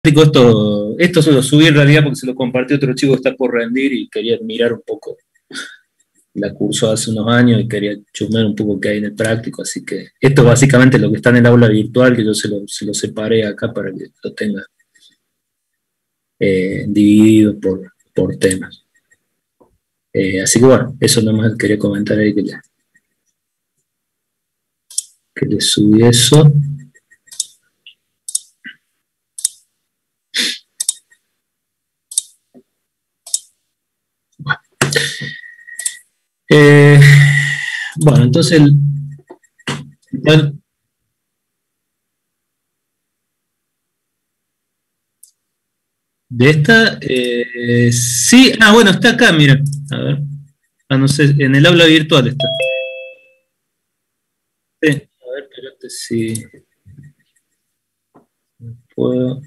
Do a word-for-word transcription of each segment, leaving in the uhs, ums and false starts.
esto, esto se lo subí en realidad porque se lo compartió otro chico que está por rendir y quería mirar un poco. La cursó hace unos años y quería chusmear un poco qué hay en el práctico, así que esto es básicamente lo que está en el aula virtual, que yo se lo, se lo separé acá para que lo tenga eh, dividido por, por temas. Eh, así que bueno, eso nomás quería comentar ahí que le, que le subí eso. Bueno, eh, bueno entonces el, bueno, de esta, eh, sí, ah, bueno, está acá, mira, a ver, ah, no sé, en el aula virtual está. Sí, a ver, espérate si puedo.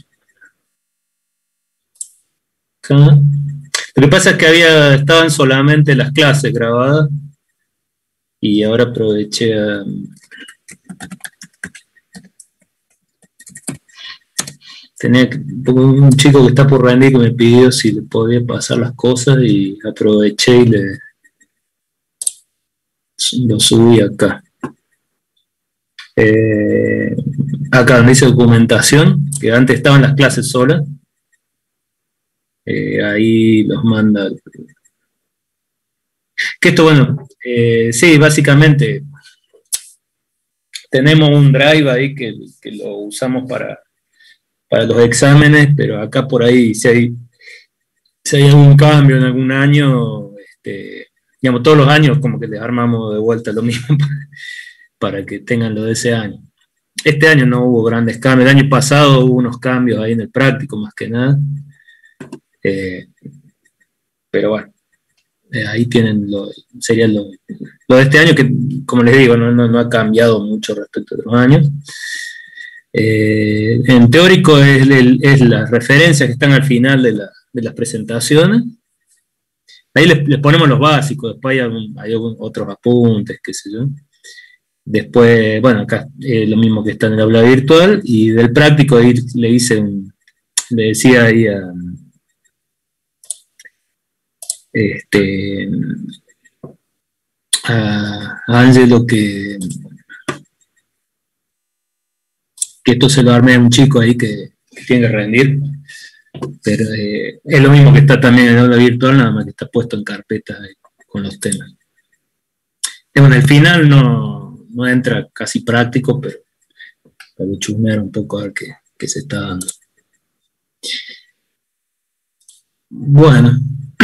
Acá. Lo que pasa es que había, estaban solamente las clases grabadas y ahora aproveché a. Tenía un chico que está por rendir que me pidió si le podía pasar las cosas y aproveché y le lo subí acá. Eh, acá donde dice documentación, que antes estaban las clases solas, eh, ahí los manda. Que esto, bueno, eh, sí, básicamente tenemos un drive ahí que, que lo usamos para, para los exámenes, pero acá por ahí, si hay, si hay algún cambio en algún año, este, digamos, todos los años como que les armamos de vuelta lo mismo para que tengan lo de ese año. Este año no hubo grandes cambios, el año pasado hubo unos cambios ahí en el práctico más que nada, eh, pero bueno, eh, ahí tienen lo, sería lo, lo de este año que, como les digo, no, no, no ha cambiado mucho respecto a otros años. Eh, en teórico es, el, es las referencias que están al final de, la, de las presentaciones. Ahí les, les, ponemos los básicos, después hay, algún, hay algún, otros apuntes, qué sé yo. Después, bueno, acá eh, lo mismo que está en el aula virtual, y del práctico ahí le hice un, le decía ahí a este a Ángelo que, que esto se lo armé a un chico ahí que, que tiene que rendir, pero eh, es lo mismo que está también en el aula virtual, nada más que está puesto en carpeta con los temas. Bueno, al final no, no entra casi práctico, pero para chusmear un poco a ver qué, qué se está dando. Bueno,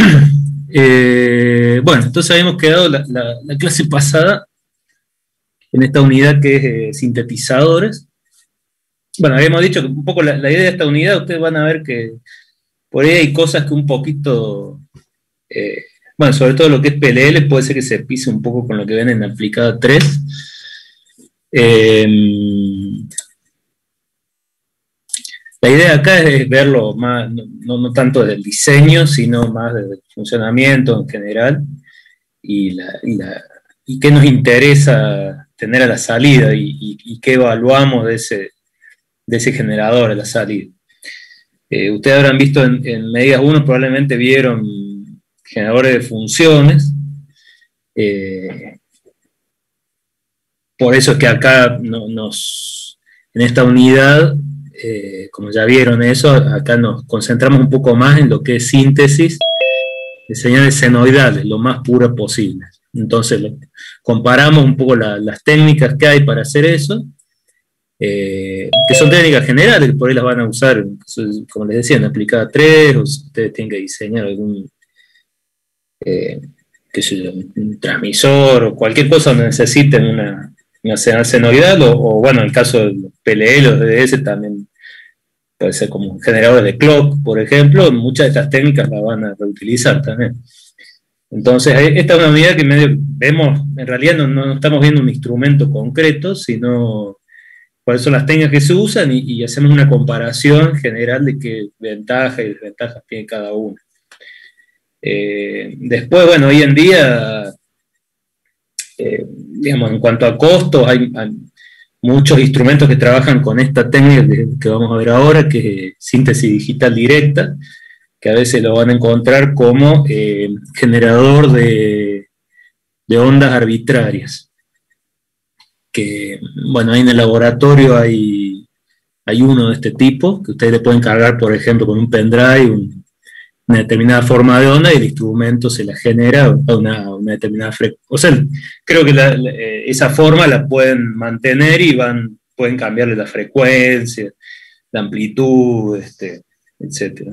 eh, bueno, entonces habíamos quedado la, la, la clase pasada en esta unidad que es eh, sintetizadores. Bueno, habíamos dicho que un poco la, la idea de esta unidad, ustedes van a ver que por ahí hay cosas que un poquito, eh, bueno, sobre todo lo que es P L L, puede ser que se pise un poco con lo que ven en aplicada tres. Eh, la idea acá es verlo más, no, no tanto del diseño, sino más del funcionamiento en general y, la, y, la, y qué nos interesa tener a la salida y, y, y qué evaluamos de ese, de ese generador a la salida. Eh, ustedes habrán visto en, en medidas uno, probablemente vieron generadores de funciones. Eh, por eso es que acá no, nos, en esta unidad, eh, como ya vieron eso, acá nos concentramos un poco más en lo que es síntesis de señales senoidales, lo más pura posible. Entonces, lo, comparamos un poco la, las técnicas que hay para hacer eso, eh, que son técnicas generales, por ahí las van a usar, como les decía, en aplicada tres, o si ustedes tienen que diseñar algún, eh, qué sé yo, un transmisor, o cualquier cosa donde necesiten una, una señal senoidal, o, o bueno, en el caso de los P L L o D D S también puede ser como generadores de clock, por ejemplo, muchas de estas técnicas las van a reutilizar también. Entonces, esta es una unidad que medio vemos, en realidad no, no estamos viendo un instrumento concreto, sino cuáles son las técnicas que se usan y, y hacemos una comparación general de qué ventajas y desventajas tiene cada una. Eh, después, bueno, hoy en día, eh, digamos, en cuanto a costos, hay, hay, muchos instrumentos que trabajan con esta técnica que, que vamos a ver ahora, que es síntesis digital directa, que a veces lo van a encontrar como eh, generador de, de ondas arbitrarias. Que, bueno, ahí en el laboratorio hay, hay uno de este tipo, que ustedes le pueden cargar, por ejemplo, con un pendrive, un, una determinada forma de onda, y el instrumento se la genera a una, una determinada frecuencia. O sea, creo que la, la, esa forma la pueden mantener y van, pueden cambiarle la frecuencia, la amplitud, este, etcétera.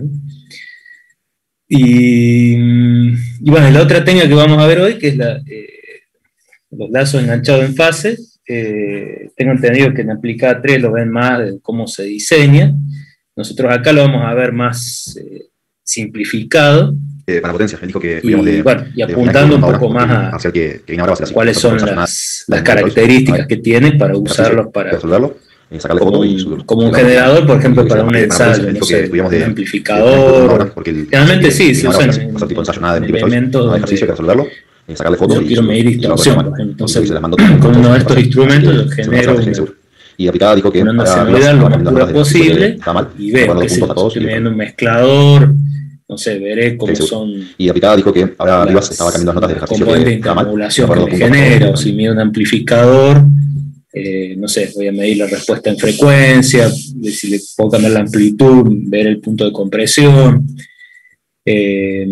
Y, y bueno, la otra técnica que vamos a ver hoy, que es la, eh, los lazos enganchados en fase. Eh, tengo entendido que en Aplicada tres lo ven más de cómo se diseña. Nosotros acá lo vamos a ver más eh, simplificado. Eh, para potencia, él dijo que y, de, bueno, y apuntando un poco más a, a que, que ahora cuáles son las, las características que tiene para usarlos para resolverlo. Eh, como, un, como un generador, por ejemplo, para un ensayo, no sé, un amplificador. Realmente sí, se usan elementos donde sacarle fotos. Yo quiero medir distorsión, por ejemplo. Entonces, con uno de estos instrumentos yo genero una, y Aplicada dijo que una nacionalidad lo más pura posible y veo que si estoy midiendo un mezclador, no sé, veré cómo son. Y Aplicada dijo que ahora arriba se estaba cambiando las notas del ejercicio. Componente de intermodulación que me genera, o si mido un amplificador, eh, no sé, voy a medir la respuesta en frecuencia, si le puedo cambiar la amplitud, ver el punto de compresión. Eh,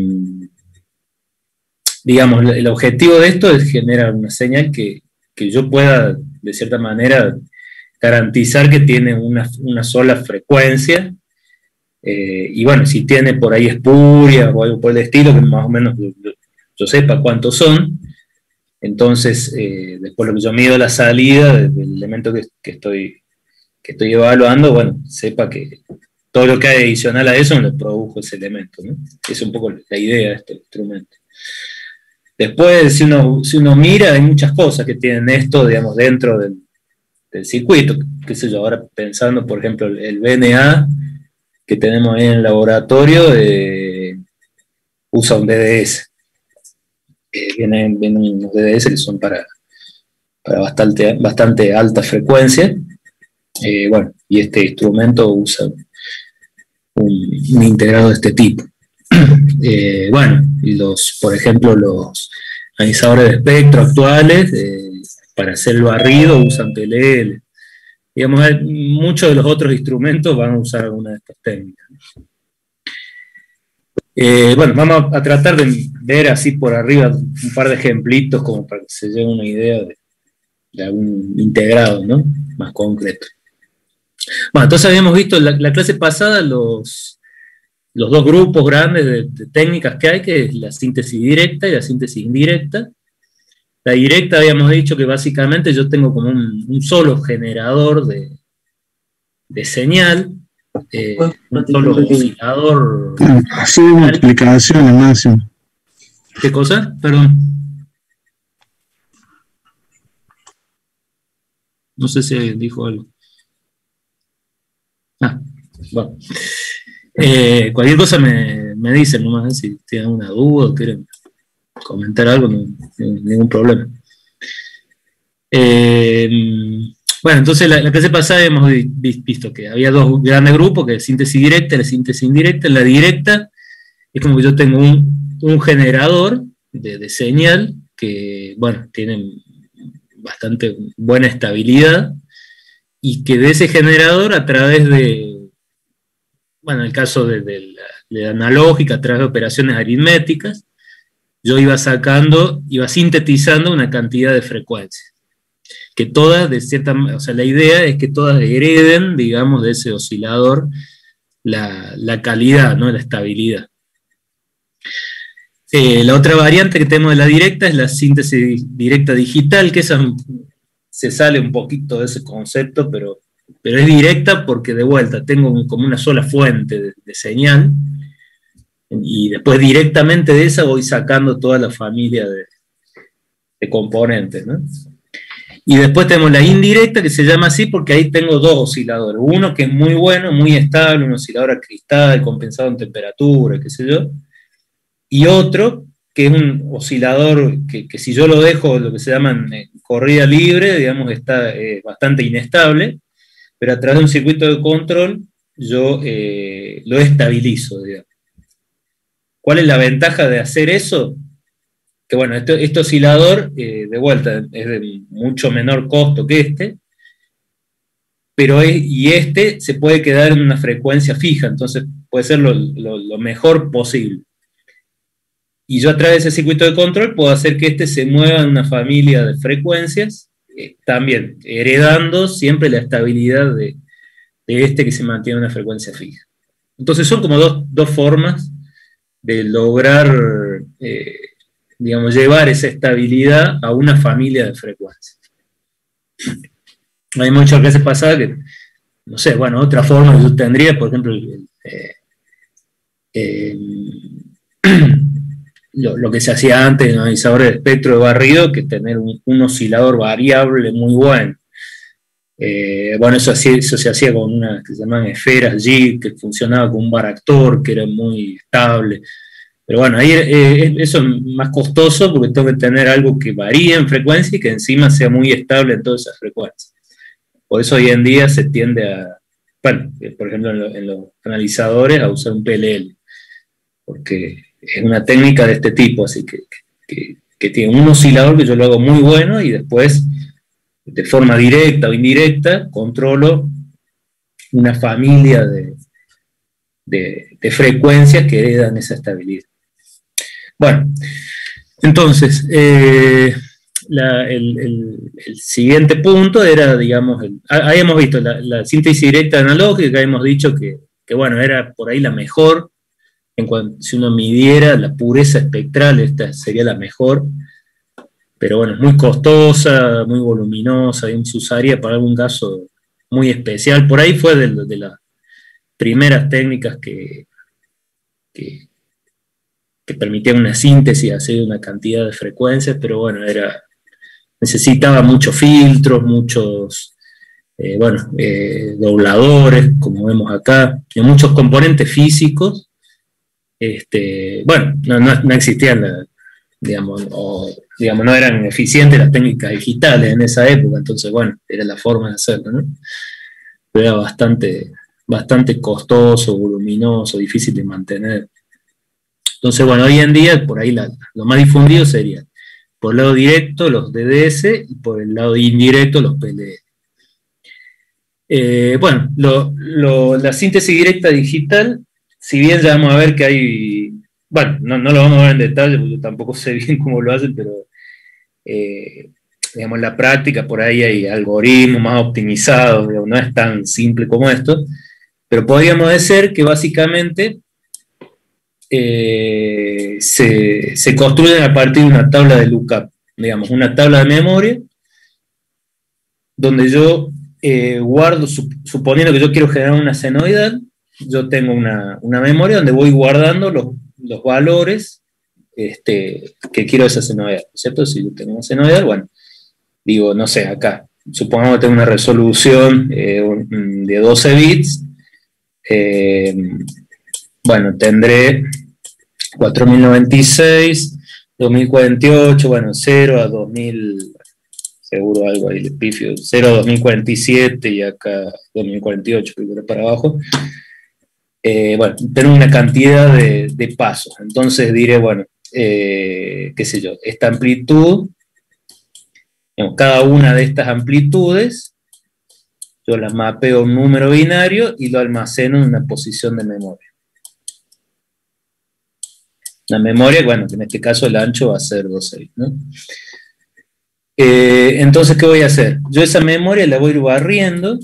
digamos, el objetivo de esto es generar una señal que, que yo pueda, de cierta manera, garantizar que tiene una, una sola frecuencia, eh, y bueno, si tiene por ahí espurias o algo por el estilo, que más o menos yo, yo, yo sepa cuántos son, entonces, eh, después lo que yo mido la salida del, del elemento que, que, estoy, que estoy evaluando, bueno, sepa que todo lo que hay adicional a eso me lo produjo ese elemento, ¿no? Esa es un poco la idea de este instrumento. Después, si uno, si uno mira, hay muchas cosas que tienen esto, digamos, dentro del, del circuito, qué sé yo, ahora pensando, por ejemplo, el V N A que tenemos ahí en el laboratorio, eh, usa un D D S. Eh, vienen, vienen unos D D S que son para, para bastante, bastante alta frecuencia, eh, bueno, y este instrumento usa un, un integrado de este tipo. Eh, bueno, los, por ejemplo, los analizadores de espectro actuales, eh, para hacer el barrido usan P L L. Digamos, muchos de los otros instrumentos van a usar alguna de estas técnicas. Eh, bueno, vamos a tratar de ver así por arriba un par de ejemplitos como para que se lleve una idea de, de algún integrado, ¿no? Más concreto. Bueno, entonces habíamos visto en la, la clase pasada los... los dos grupos grandes de, de técnicas que hay, que es la síntesis directa y la síntesis indirecta. La directa habíamos dicho que básicamente yo tengo como un, un solo generador de, de señal, eh, un solo oscilador. Así una explicación, Máximo. ¿Qué cosa? Perdón. No sé si dijo algo. Ah, bueno. Eh, cualquier cosa me, me dicen nomás, si tienen alguna duda o quieren comentar algo, no, no ningún problema. Eh, bueno, entonces la, la clase pasada hemos visto que había dos grandes grupos, que es síntesis directa y la síntesis indirecta. La directa es como que yo tengo un, un generador de, de señal que, bueno, tiene bastante buena estabilidad, y que de ese generador, a través de, bueno, en el caso de, de, la, de la analógica, a través de operaciones aritméticas, yo iba sacando, iba sintetizando una cantidad de frecuencias, que todas, de cierta manera, o sea, la idea es que todas hereden, digamos, de ese oscilador la, la calidad, ¿no? La estabilidad. Eh, la otra variante que tenemos de la directa es la síntesis directa digital, que esa se sale un poquito de ese concepto, pero, pero es directa porque, de vuelta, tengo como una sola fuente de, de señal, y después directamente de esa voy sacando toda la familia de, de componentes, ¿no? Y después tenemos la indirecta, que se llama así porque ahí tengo dos osciladores. Uno que es muy bueno, muy estable, un oscilador a cristal, compensado en temperatura, qué sé yo. Y otro que es un oscilador que, que si yo lo dejo, lo que se llama eh, corrida libre, digamos, está eh, bastante inestable, pero a través de un circuito de control yo eh, lo estabilizo, digamos. ¿Cuál es la ventaja de hacer eso? Que bueno, este, este oscilador, eh, de vuelta, es de mucho menor costo que este, pero es, y este se puede quedar en una frecuencia fija, entonces puede ser lo, lo, lo mejor posible. Y yo a través de ese circuito de control puedo hacer que este se mueva en una familia de frecuencias, eh, también heredando siempre la estabilidad de, de este que se mantiene en una frecuencia fija. Entonces son como dos, dos formas de lograr, eh, digamos, llevar esa estabilidad a una familia de frecuencias. Hay muchas veces pasada que, no sé, bueno, otra forma que yo tendría, por ejemplo, eh, eh, lo, lo que se hacía antes en analizadores de espectro de barrido, que tener un, un oscilador variable muy bueno. Eh, bueno, eso, así, eso se hacía con unas que se llamaban esferas G, que funcionaba con un baractor, que era muy estable. Pero bueno, ahí eh, eso es más costoso porque tengo que tener algo que varíe en frecuencia y que encima sea muy estable en todas esas frecuencias. Por eso hoy en día se tiende a, bueno, por ejemplo en, lo, en los analizadores, a usar un P L L, porque es una técnica de este tipo, así que, que, que tiene un oscilador que yo lo hago muy bueno y después, de forma directa o indirecta, controlo una familia de, de, de frecuencias que heredan esa estabilidad. Bueno, entonces, eh, la, el, el, el siguiente punto era, digamos, el, ahí hemos visto la, la síntesis directa analógica, hemos dicho que, que, bueno, era por ahí la mejor, en cuanto, si uno midiera la pureza espectral, esta sería la mejor, pero bueno, es muy costosa, muy voluminosa, y se usaría para algún caso muy especial. Por ahí fue de, de las primeras técnicas que, que, que permitían una síntesis, hacer una cantidad de frecuencias, pero bueno, era, necesitaba muchos filtros, muchos eh, bueno, eh, dobladores, como vemos acá, y muchos componentes físicos. Este, bueno, no, no, no existían, la, digamos, o, digamos, no eran eficientes las técnicas digitales en esa época, entonces, bueno, era la forma de hacerlo, ¿no? Pero era bastante, bastante costoso, voluminoso, difícil de mantener. Entonces, bueno, hoy en día, por ahí la, lo más difundido sería, por el lado directo, los D D S, y por el lado indirecto, los P L L. Eh, bueno, lo, lo, la síntesis directa digital, si bien ya vamos a ver que hay, bueno, no, no lo vamos a ver en detalle, porque yo tampoco sé bien cómo lo hacen, pero eh, digamos, en la práctica por ahí hay algoritmos más optimizados, digamos, no es tan simple como esto, pero podríamos decir que básicamente eh, se, se construyen a partir de una tabla de lookup, digamos, una tabla de memoria, donde yo eh, guardo, suponiendo que yo quiero generar una senoidal, yo tengo una, una memoria donde voy guardando los, los valores este, que quiero de esa senoidal, ¿cierto? Si yo tengo una senoidal, bueno, digo, no sé, acá, supongamos que tengo una resolución eh, de doce bits, eh, bueno, tendré cuatro mil noventa y seis, dos mil cuarenta y ocho, bueno, cero a dos mil, seguro algo ahí, le pifio, cero a dos mil cuarenta y siete y acá dos mil cuarenta y ocho, primero para abajo. Eh, bueno, tengo una cantidad de, de pasos, entonces diré, bueno, eh, qué sé yo, esta amplitud, digamos, cada una de estas amplitudes, yo la mapeo a un número binario y lo almaceno en una posición de memoria. La memoria, bueno, que en este caso el ancho va a ser doce bits, ¿no? Eh, entonces, ¿qué voy a hacer? Yo esa memoria la voy a ir barriendo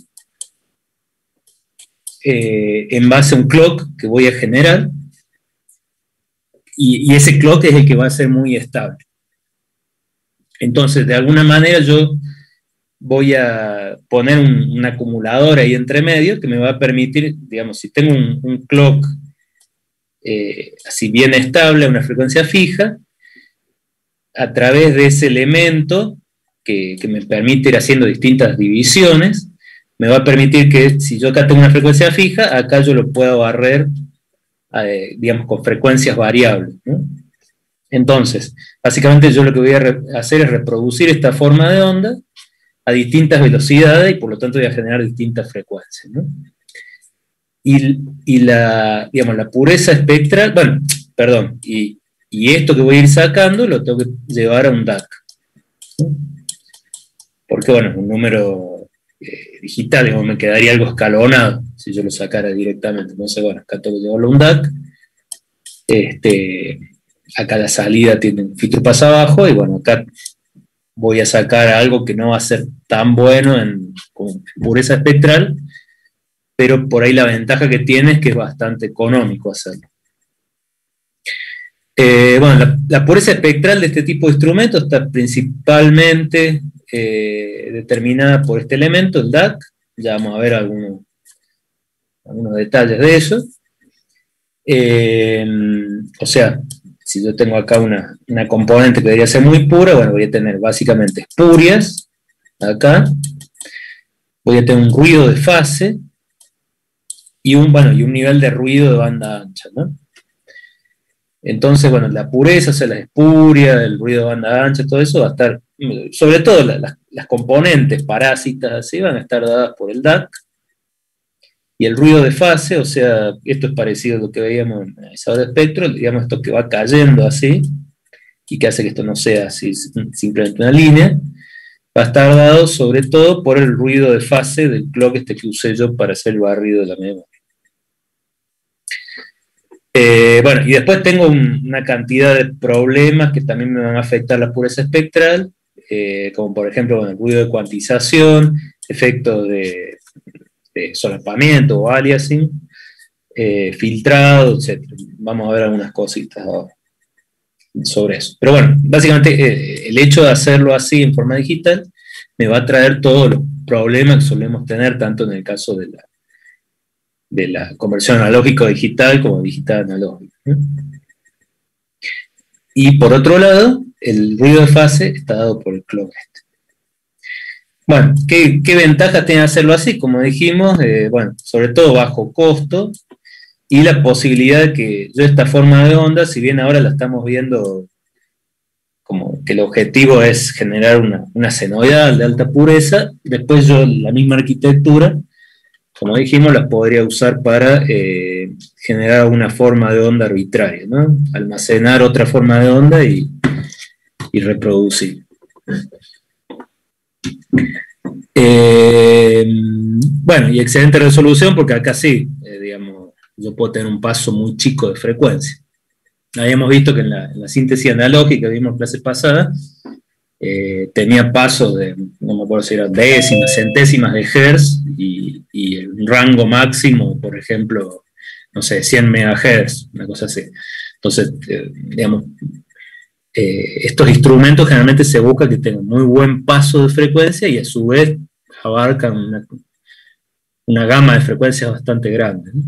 Eh, en base a un clock que voy a generar, y, y ese clock es el que va a ser muy estable. Entonces, de alguna manera yo voy a poner un, un acumulador ahí entre medio que me va a permitir, digamos, si tengo un, un clock eh, así bien estable, a una frecuencia fija, a través de ese elemento que, que me permite ir haciendo distintas divisiones, me va a permitir que si yo acá tengo una frecuencia fija, acá yo lo puedo barrer, eh, digamos, con frecuencias variables, ¿no? Entonces, básicamente yo lo que voy a hacer es reproducir esta forma de onda a distintas velocidades y por lo tanto voy a generar distintas frecuencias, ¿no? Y, y la, digamos, la pureza espectral, bueno, perdón, y, y esto que voy a ir sacando lo tengo que llevar a un D A C, ¿no? Porque, bueno, un número eh, digital, digamos, me quedaría algo escalonado si yo lo sacara directamente. Entonces, bueno, acá tengo que llevarlo a un D A C. Este, acá la salida tiene un filtro pasa abajo, y bueno, acá voy a sacar algo que no va a ser tan bueno en con pureza espectral, pero por ahí la ventaja que tiene es que es bastante económico hacerlo. Eh, bueno, la, la pureza espectral de este tipo de instrumentos está principalmente eh, determinada por este elemento, el D A C. Ya vamos a ver algunos, algunos detalles de eso. Eh, o sea, si yo tengo acá una, una componente que debería ser muy pura, bueno, voy a tener básicamente espurias, acá, voy a tener un ruido de fase, y un, bueno, y un nivel de ruido de banda ancha, ¿no? Entonces, bueno, la pureza, o sea, la espuria, el ruido de banda ancha, todo eso va a estar, sobre todo la, la, las componentes parásitas así, van a estar dadas por el D A C. Y el ruido de fase, o sea, esto es parecido a lo que veíamos en el analizador de espectro, digamos, esto que va cayendo así, y que hace que esto no sea así simplemente una línea, va a estar dado sobre todo por el ruido de fase del clock este que usé yo para hacer el barrido de la memoria. Eh, bueno, y después tengo un, una cantidad de problemas que también me van a afectar la pureza espectral, eh, como por ejemplo, bueno, el ruido de cuantización, efectos de, de solapamiento o aliasing, eh, filtrado, etcétera. Vamos a ver algunas cositas ahora sobre eso. Pero bueno, básicamente eh, el hecho de hacerlo así en forma digital me va a traer todos los problemas que solemos tener, tanto en el caso de la de la conversión analógico-digital como digital-analógico, ¿no? Y por otro lado, el ruido de fase está dado por el clock este. Bueno, ¿qué, qué ventaja tiene hacerlo así? Como dijimos, eh, bueno, sobre todo bajo costo y la posibilidad de que yo esta forma de onda, si bien ahora la estamos viendo como que el objetivo es generar una, una senoidal de alta pureza, después yo la misma arquitectura, como dijimos, la podría usar para eh, generar una forma de onda arbitraria, ¿no? Almacenar otra forma de onda y, y reproducir. Eh, bueno, y excelente resolución, porque acá sí, eh, digamos, yo puedo tener un paso muy chico de frecuencia. Habíamos visto que en la, en la síntesis analógica que vimos en clase pasada, Eh, tenía pasos de, no me acuerdo si eran décimas, centésimas de hertz, y, y el rango máximo, por ejemplo, no sé, cien megahertz, una cosa así. Entonces, eh, digamos, eh, estos instrumentos generalmente se busca que tengan muy buen paso de frecuencia y a su vez abarcan una, una gama de frecuencias bastante grande, ¿no?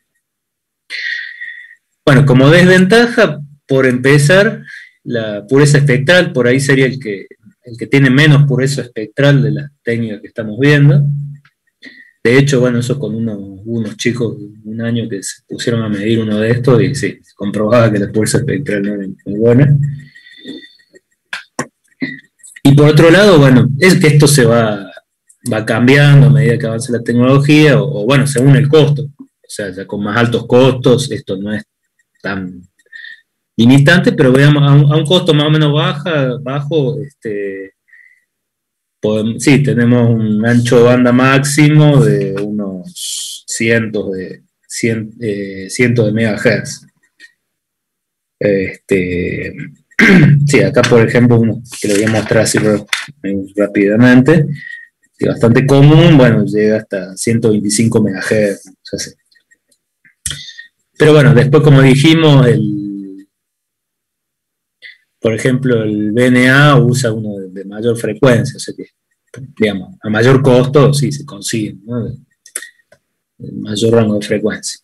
Bueno, como desventaja, por empezar, la pureza espectral, por ahí sería el que, el que tiene menos pureza espectral de las técnicas que estamos viendo. De hecho, bueno, eso con unos, unos chicos de un año que se pusieron a medir uno de estos y sí, se comprobaba que la pureza espectral no era muy buena. Y por otro lado, bueno, es que esto se va, va cambiando a medida que avanza la tecnología, o, o bueno, según el costo. O sea, ya con más altos costos, esto no es tan limitante, pero veamos, a un, a un costo más o menos baja, bajo, este, podemos, sí, tenemos un ancho de banda máximo de unos cientos de, cien, eh, cientos de megahertz. Este, sí, acá por ejemplo, uno que lo voy a mostrar así rápidamente, es bastante común, bueno, llega hasta ciento veinticinco megahertz, o sea, sí. Pero bueno, después como dijimos, el por ejemplo, el V N A usa uno de, de mayor frecuencia, o sea que, digamos, a mayor costo sí se consigue, ¿no? El mayor rango de frecuencia.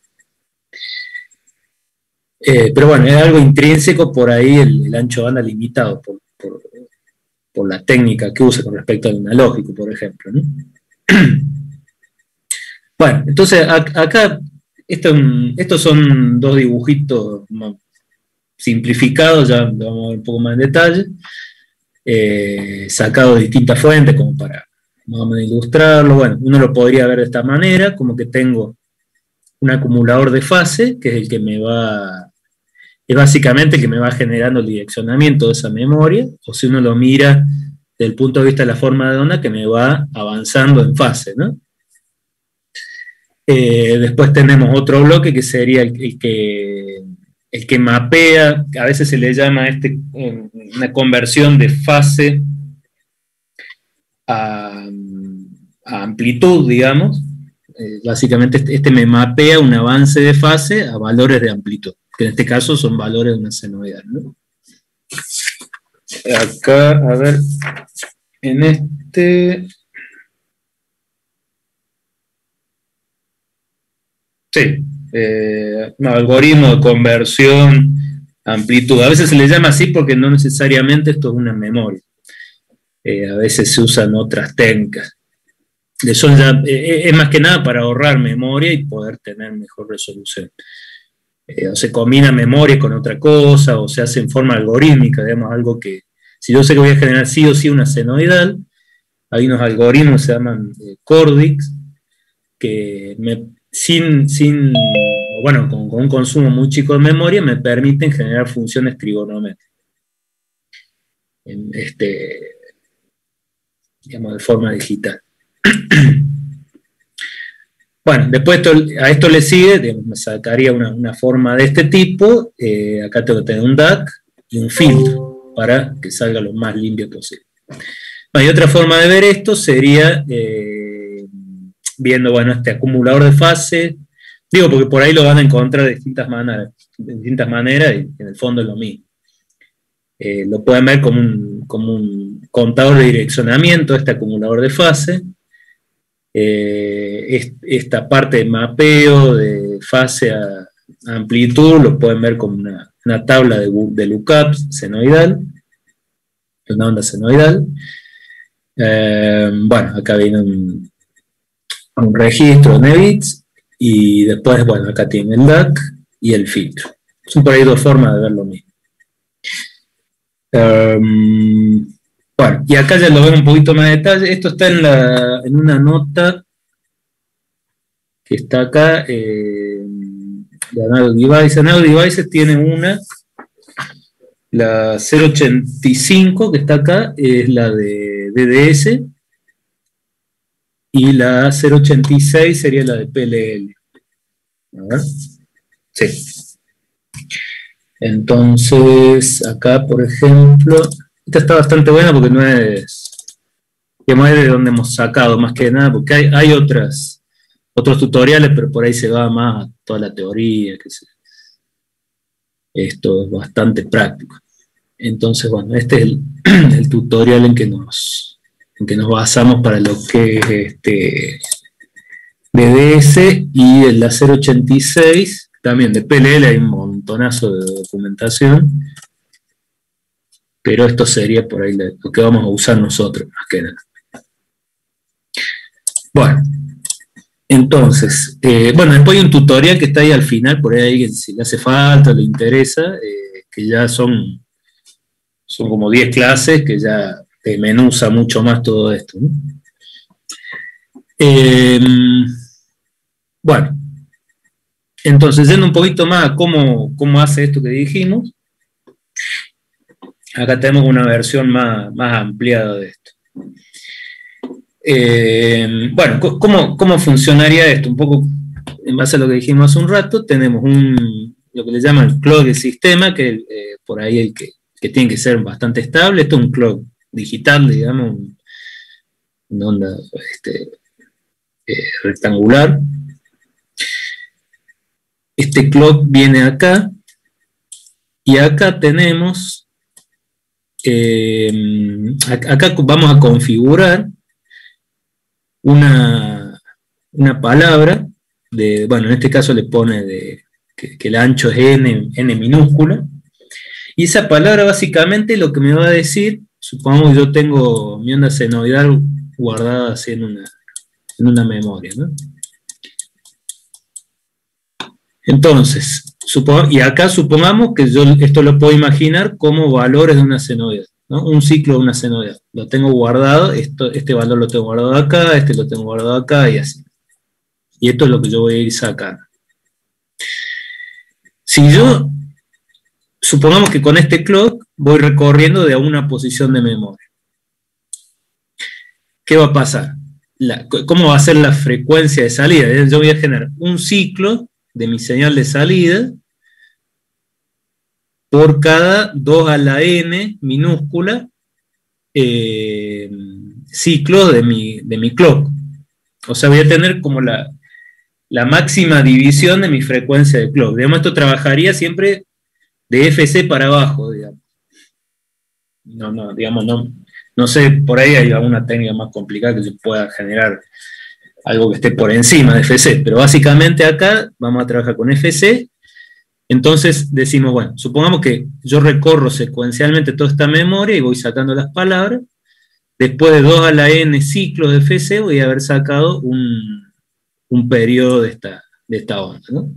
Eh, pero bueno, es algo intrínseco por ahí el, el ancho de banda limitado por, por, por la técnica que usa con respecto al analógico, por ejemplo, ¿no? Bueno, entonces acá, esto, estos son dos dibujitos simplificado, ya lo vamos a ver un poco más en detalle, eh, sacado de distintas fuentes como para más o menos ilustrarlo. Bueno, uno lo podría ver de esta manera, como que tengo un acumulador de fase, que es el que me va, es básicamente el que me va generando el direccionamiento de esa memoria, o si uno lo mira desde el punto de vista de la forma de onda, que me va avanzando en fase, ¿no? Eh, después tenemos otro bloque que sería el, el que el que mapea, a veces se le llama este, una conversión de fase a, a amplitud, digamos. Eh, básicamente este, este me mapea un avance de fase a valores de amplitud, que en este caso son valores de una senoidal, ¿no? Acá, a ver, en este... Sí, eh, un algoritmo de conversión, amplitud. A veces se le llama así porque no necesariamente esto es una memoria. Eh, a veces se usan otras técnicas. Son ya, eh, es más que nada para ahorrar memoria y poder tener mejor resolución. Eh, o se combina memoria con otra cosa, o se hace en forma algorítmica, digamos, algo que, si yo sé que voy a generar sí o sí una senoidal, hay unos algoritmos que se llaman eh, Cordix, que me, sin, sin, bueno, con, con un consumo muy chico de memoria, me permiten generar funciones trigonométricas. En este, digamos, de forma digital. Bueno, después esto, a esto le sigue, digamos, me sacaría una, una forma de este tipo, eh, acá tengo que tener un D A C y un filtro, para que salga lo más limpio posible. Hay otra forma de ver esto, sería eh, viendo, bueno, este acumulador de fase, digo porque por ahí lo van a encontrar de distintas maneras, de distintas maneras y en el fondo es lo mismo. Eh, lo pueden ver como un, como un contador de direccionamiento, este acumulador de fase. Eh, es, esta parte de mapeo de fase a amplitud lo pueden ver como una, una tabla de, de lookups senoidal, una onda senoidal. Eh, bueno, acá viene un, un registro de Nebits y después, bueno, acá tiene el D A C y el filtro. Son por ahí dos formas de ver lo mismo. Um, bueno, y acá ya lo ven un poquito más de detalle. Esto está en, la, en una nota que está acá, eh, de Analo Devices. Analo Devices tiene una, la cero ochenta y cinco que está acá, es la de D D S, y la cero ochenta y seis sería la de P L L. A ver. Sí. Entonces, acá, por ejemplo, esta está bastante buena porque no es, digamos, es de donde hemos sacado más que nada, porque hay, hay otras, otros tutoriales, pero por ahí se va más a toda la teoría, que se, esto es bastante práctico. Entonces, bueno, este es el, el tutorial en que nos, en que nos basamos para lo que es este D D S, y en la cero ochenta y seis, también de P L L hay un montonazo de documentación, pero esto sería por ahí lo que vamos a usar nosotros, más que nada. Bueno, entonces, eh, bueno, después hay un tutorial que está ahí al final, por ahí si le hace falta, le interesa, eh, que ya son, son como diez clases, que ya desmenuza mucho más todo esto, ¿no? Eh, bueno, entonces, yendo un poquito más a cómo, cómo hace esto que dijimos, acá tenemos una versión más, más ampliada de esto. Eh, bueno, ¿cómo, ¿cómo funcionaría esto? Un poco en base a lo que dijimos hace un rato, tenemos un, lo que le llaman clock de sistema, que eh, por ahí el que, que tiene que ser bastante estable. Esto es un clock digital, digamos, una onda este, eh, rectangular. Este clock viene acá, y acá tenemos, eh, acá vamos a configurar una, una palabra, de, bueno, en este caso le pone de, que, que el ancho es n, n minúscula, y esa palabra básicamente lo que me va a decir, supongamos que yo tengo mi onda senoidal guardada así en una, en una memoria, ¿no? Entonces, supo, y acá supongamos que yo esto lo puedo imaginar como valores de una senoidal, ¿no? Un ciclo de una senoidal. Lo tengo guardado, esto, este valor lo tengo guardado acá, este lo tengo guardado acá y así. Y esto es lo que yo voy a ir sacando. Si yo, supongamos que con este clock voy recorriendo de una posición de memoria. ¿Qué va a pasar? La, ¿Cómo va a ser la frecuencia de salida? Yo voy a generar un ciclo de mi señal de salida por cada dos a la n minúscula eh, ciclo de mi, de mi clock. O sea, voy a tener como la, la máxima división de mi frecuencia de clock. Digamos, esto trabajaría siempre de F C para abajo, digamos. No, no, digamos, no, no sé, por ahí hay alguna técnica más complicada que se pueda generar algo que esté por encima de F C, pero básicamente acá vamos a trabajar con F C. Entonces decimos, bueno, supongamos que yo recorro secuencialmente toda esta memoria y voy sacando las palabras. Después de dos a la n ciclos de F C voy a haber sacado un, un periodo de esta, de esta onda, ¿no?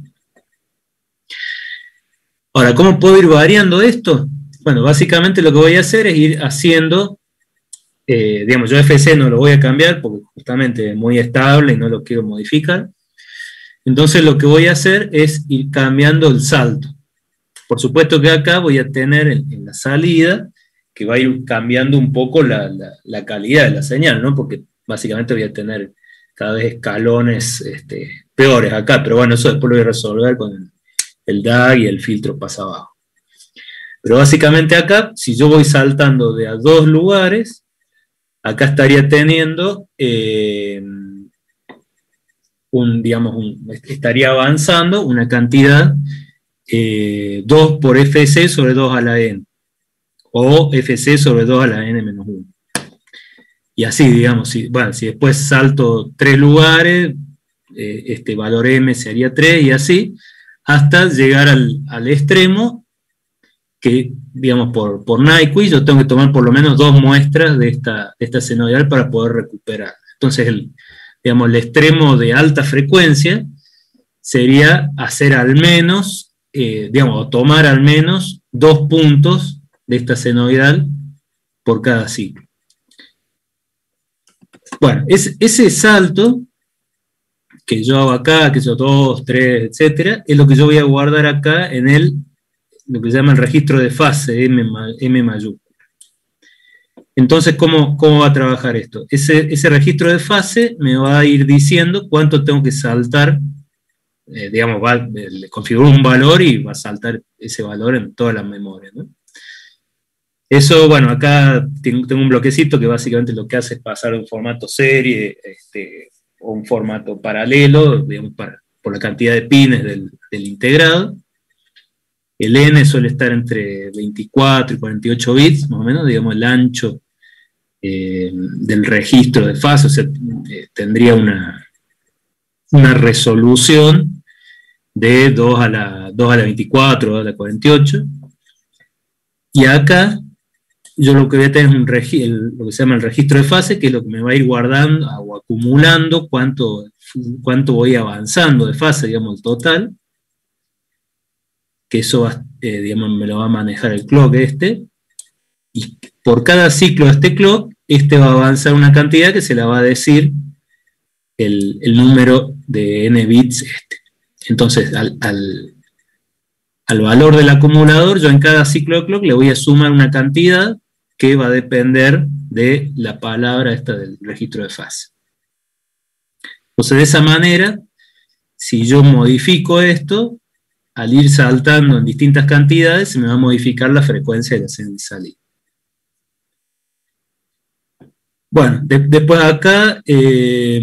Ahora, ¿cómo puedo ir variando esto? Bueno, básicamente lo que voy a hacer es ir haciendo, eh, digamos, yo F C no lo voy a cambiar porque justamente es muy estable y no lo quiero modificar. Entonces lo que voy a hacer es ir cambiando el salto. Por supuesto que acá voy a tener en, en la salida que va a ir cambiando un poco la, la, la calidad de la señal, ¿no? Porque básicamente voy a tener cada vez escalones este, peores acá, pero bueno, eso después lo voy a resolver con el, el D A G y el filtro pasa abajo. Pero básicamente acá, si yo voy saltando de a dos lugares, acá estaría teniendo... Eh, Un, digamos, un, estaría avanzando una cantidad eh, dos por F C sobre dos a la n, o F C sobre dos a la n menos uno. Y así, digamos, si, bueno, si después salto tres lugares, eh, este valor m sería tres, y así, hasta llegar al, al extremo, que, digamos, por, por Nyquist, yo tengo que tomar por lo menos dos muestras de esta, de esta senoidal para poder recuperar. Entonces, el digamos, el extremo de alta frecuencia sería hacer al menos, eh, digamos, tomar al menos dos puntos de esta senoidal por cada ciclo. Bueno, es, ese salto que yo hago acá, que son dos, tres, etcétera, es lo que yo voy a guardar acá en el, lo que se llama el registro de fase, M, M mayúscula. Entonces, ¿cómo, ¿cómo va a trabajar esto? Ese, ese registro de fase me va a ir diciendo cuánto tengo que saltar, eh, digamos, va, le configuro un valor y va a saltar ese valor en toda la memoria, ¿no? Eso, bueno, acá tengo, tengo un bloquecito que básicamente lo que hace es pasar un formato serie, este, o un formato paralelo, digamos, para, por la cantidad de pines del, del integrado. El N suele estar entre veinticuatro y cuarenta y ocho bits, más o menos, digamos, el ancho eh, del registro de fase, o sea, eh, tendría una, una resolución de dos a la, dos a la veinticuatro, dos a la cuarenta y ocho, y acá yo lo que voy a tener es un regi el, lo que se llama el registro de fase, que es lo que me va a ir guardando o acumulando cuánto, cuánto voy avanzando de fase, digamos, el total, que eso va, eh, digamos, me lo va a manejar el clock este, y por cada ciclo de este clock, este va a avanzar una cantidad que se la va a decir el, el número de n bits este. Entonces, al, al, al valor del acumulador, yo en cada ciclo de clock le voy a sumar una cantidad que va a depender de la palabra esta del registro de fase. Entonces, de esa manera, si yo modifico esto, al ir saltando en distintas cantidades, se me va a modificar la frecuencia de la señal de salida. Bueno, de, después acá, eh,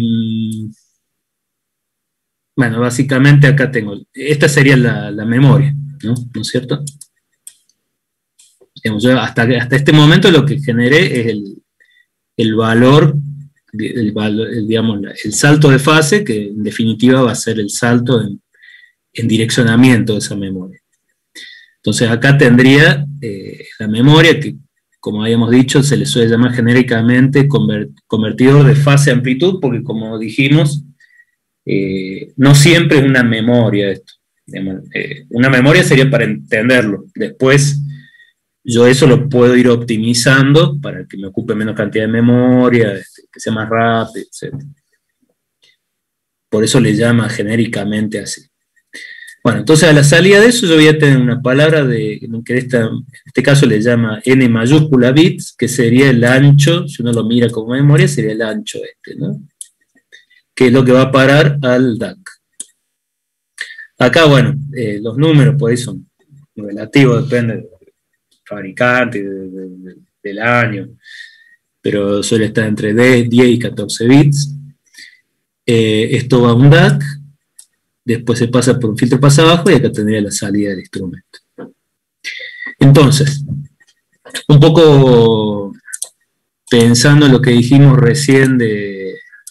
bueno, básicamente acá tengo, esta sería la, la memoria, ¿no? ¿No es cierto? Digamos, yo hasta, hasta este momento lo que generé es el, el valor, el, el, digamos, el salto de fase, que en definitiva va a ser el salto en, en direccionamiento de esa memoria. Entonces acá tendría eh, la memoria, que como habíamos dicho, se le suele llamar genéricamente convertidor de fase a amplitud, porque como dijimos, eh, no siempre es una memoria esto. Digamos, eh, una memoria sería para entenderlo. Después, yo eso lo puedo ir optimizando para que me ocupe menos cantidad de memoria, este, que sea más rápido, etcétera. Por eso le llama genéricamente así. Bueno, entonces a la salida de eso yo voy a tener una palabra de, que esta, en este caso le llama n mayúscula bits, que sería el ancho, si uno lo mira como memoria, sería el ancho este, ¿no? Que es lo que va a parar al D A C. Acá, bueno, eh, los números por ahí son relativos, depende del fabricante, de, de, de, del año, pero suele estar entre diez y catorce bits. Eh, esto va a un D A C, después se pasa por un filtro pasa abajo y acá tendría la salida del instrumento. Entonces, un poco pensando en lo que dijimos recién de,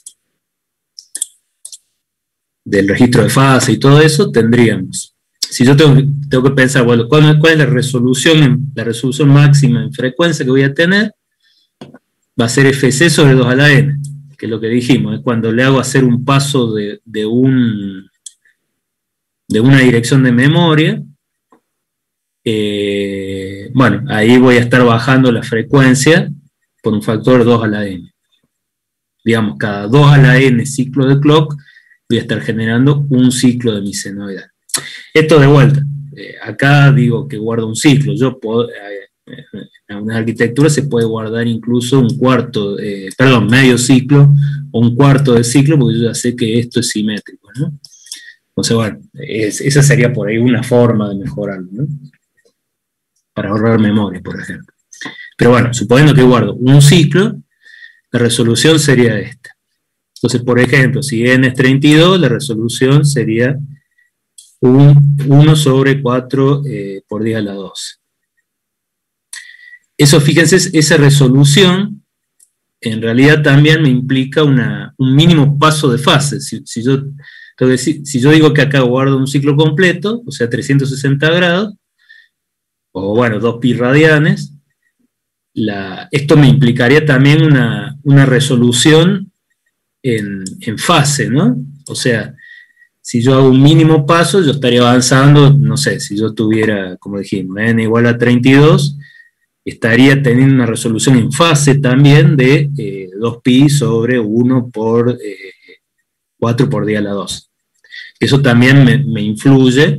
del registro de fase y todo eso, tendríamos, si yo tengo, tengo que pensar, bueno, ¿cuál, cuál es la resolución, la resolución máxima en frecuencia que voy a tener? Va a ser F C sobre dos a la N, que es lo que dijimos, es cuando le hago hacer un paso de, de un... de una dirección de memoria, eh, bueno, ahí voy a estar bajando la frecuencia por un factor dos a la n. Digamos, cada dos a la n ciclo de clock voy a estar generando un ciclo de mi senoidal. Esto de vuelta, eh, acá digo que guardo un ciclo, yo puedo, eh, en una arquitectura se puede guardar incluso un cuarto, eh, perdón, medio ciclo o un cuarto de ciclo, porque yo ya sé que esto es simétrico, ¿no? Entonces, bueno, es, esa sería por ahí una forma de mejorarlo, ¿no? Para ahorrar memoria, por ejemplo. Pero bueno, suponiendo que guardo un ciclo, la resolución sería esta. Entonces, por ejemplo, si n es treinta y dos, la resolución sería un uno sobre cuatro eh, por diez a la doce. Eso, fíjense, esa resolución en realidad también me implica una, un mínimo paso de fase. Si, si yo... Entonces, si yo digo que acá guardo un ciclo completo, o sea, trescientos sesenta grados, o bueno, dos pi radianes, la, esto me implicaría también una, una resolución en, en fase, ¿no? O sea, si yo hago un mínimo paso, yo estaría avanzando, no sé, si yo tuviera, como dijimos, n igual a treinta y dos, estaría teniendo una resolución en fase también de eh, dos pi sobre uno por eh, cuatro por diez a la dos. Eso también me, me influye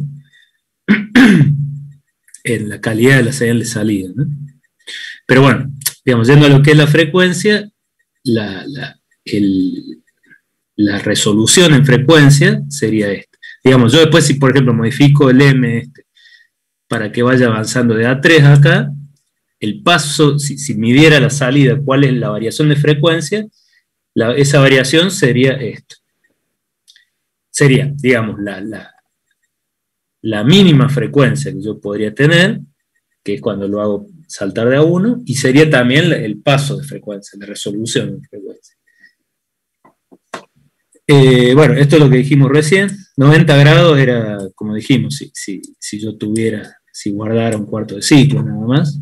en la calidad de la señal de salida, ¿no? Pero bueno, digamos, yendo a lo que es la frecuencia, la, la, el, la resolución en frecuencia sería esta. Digamos, yo después, si por ejemplo modifico el M este para que vaya avanzando de A tres acá, el paso, si, si midiera la salida, cuál es la variación de frecuencia, la, esa variación sería esto. Sería, digamos, la, la, la mínima frecuencia que yo podría tener, que es cuando lo hago saltar de a uno, y sería también el paso de frecuencia, la resolución de frecuencia. Eh, bueno, esto es lo que dijimos recién, noventa grados era, como dijimos, si, si, si yo tuviera, si guardara un cuarto de ciclo nada más,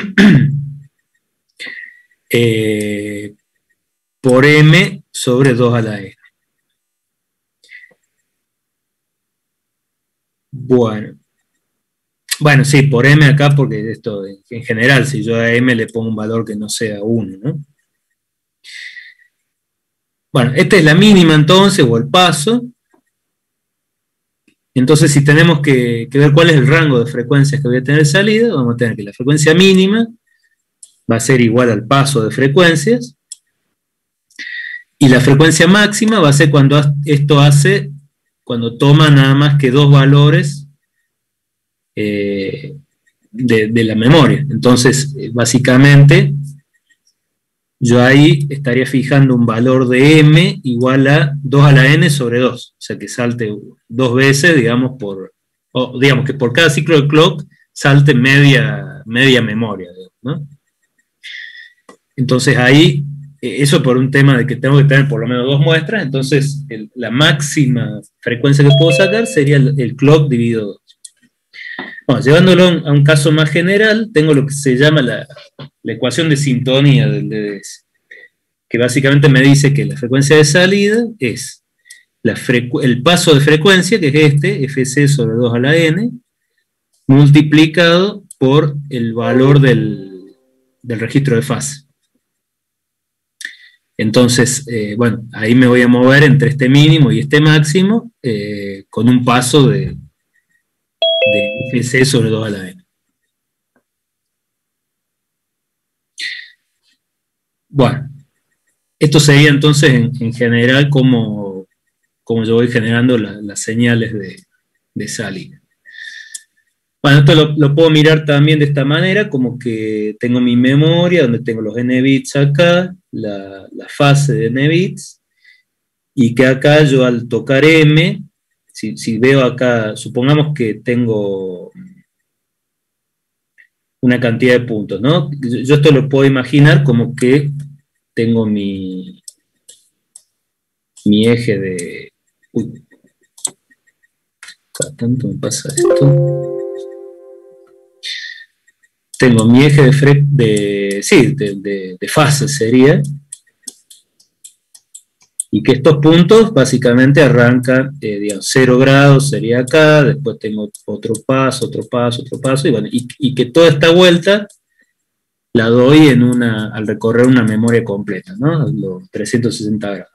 eh, por m sobre dos a la n. Bueno, bueno, sí, por m acá, porque esto en general, si yo a m le pongo un valor que no sea uno, ¿no? Bueno, esta es la mínima entonces, o el paso. Entonces, si tenemos que, que ver cuál es el rango de frecuencias que voy a tener de salida, vamos a tener que la frecuencia mínima va a ser igual al paso de frecuencias, y la frecuencia máxima va a ser cuando esto hace, cuando toma nada más que dos valores eh, de, de la memoria. Entonces, básicamente, yo ahí estaría fijando un valor de m igual a dos a la n sobre dos, o sea que salte dos veces, digamos, por, o digamos que por cada ciclo de clock salte media, media memoria, ¿no? Entonces ahí, eso por un tema de que tengo que tener por lo menos dos muestras, entonces el, la máxima frecuencia que puedo sacar sería el, el clock dividido dos. Bueno, llevándolo a un caso más general, tengo lo que se llama la, la ecuación de sintonía del D D S, que básicamente me dice que la frecuencia de salida es la el paso de frecuencia, que es este, Fc sobre dos a la n, multiplicado por el valor del, del registro de fase. Entonces, eh, bueno, ahí me voy a mover entre este mínimo y este máximo, eh, con un paso de, de Fc sobre dos a la n. Bueno, esto sería entonces en, en general como, como yo voy generando la, las señales de, de salida. Bueno, esto lo, lo puedo mirar también de esta manera, como que tengo mi memoria, donde tengo los n bits acá, la, la fase de n bits, y que acá yo al tocar M, si, si veo acá, supongamos que tengo una cantidad de puntos, ¿no? Yo esto lo puedo imaginar como que tengo mi, mi eje de... Uy, cada tanto me pasa esto. Tengo mi eje de, fre de, sí, de, de, de fase sería, y que estos puntos básicamente arrancan, eh, digamos, cero grados sería acá, después tengo otro paso, otro paso, otro paso, y bueno, y, y que toda esta vuelta la doy en una, al recorrer una memoria completa, ¿no? Los trescientos sesenta grados.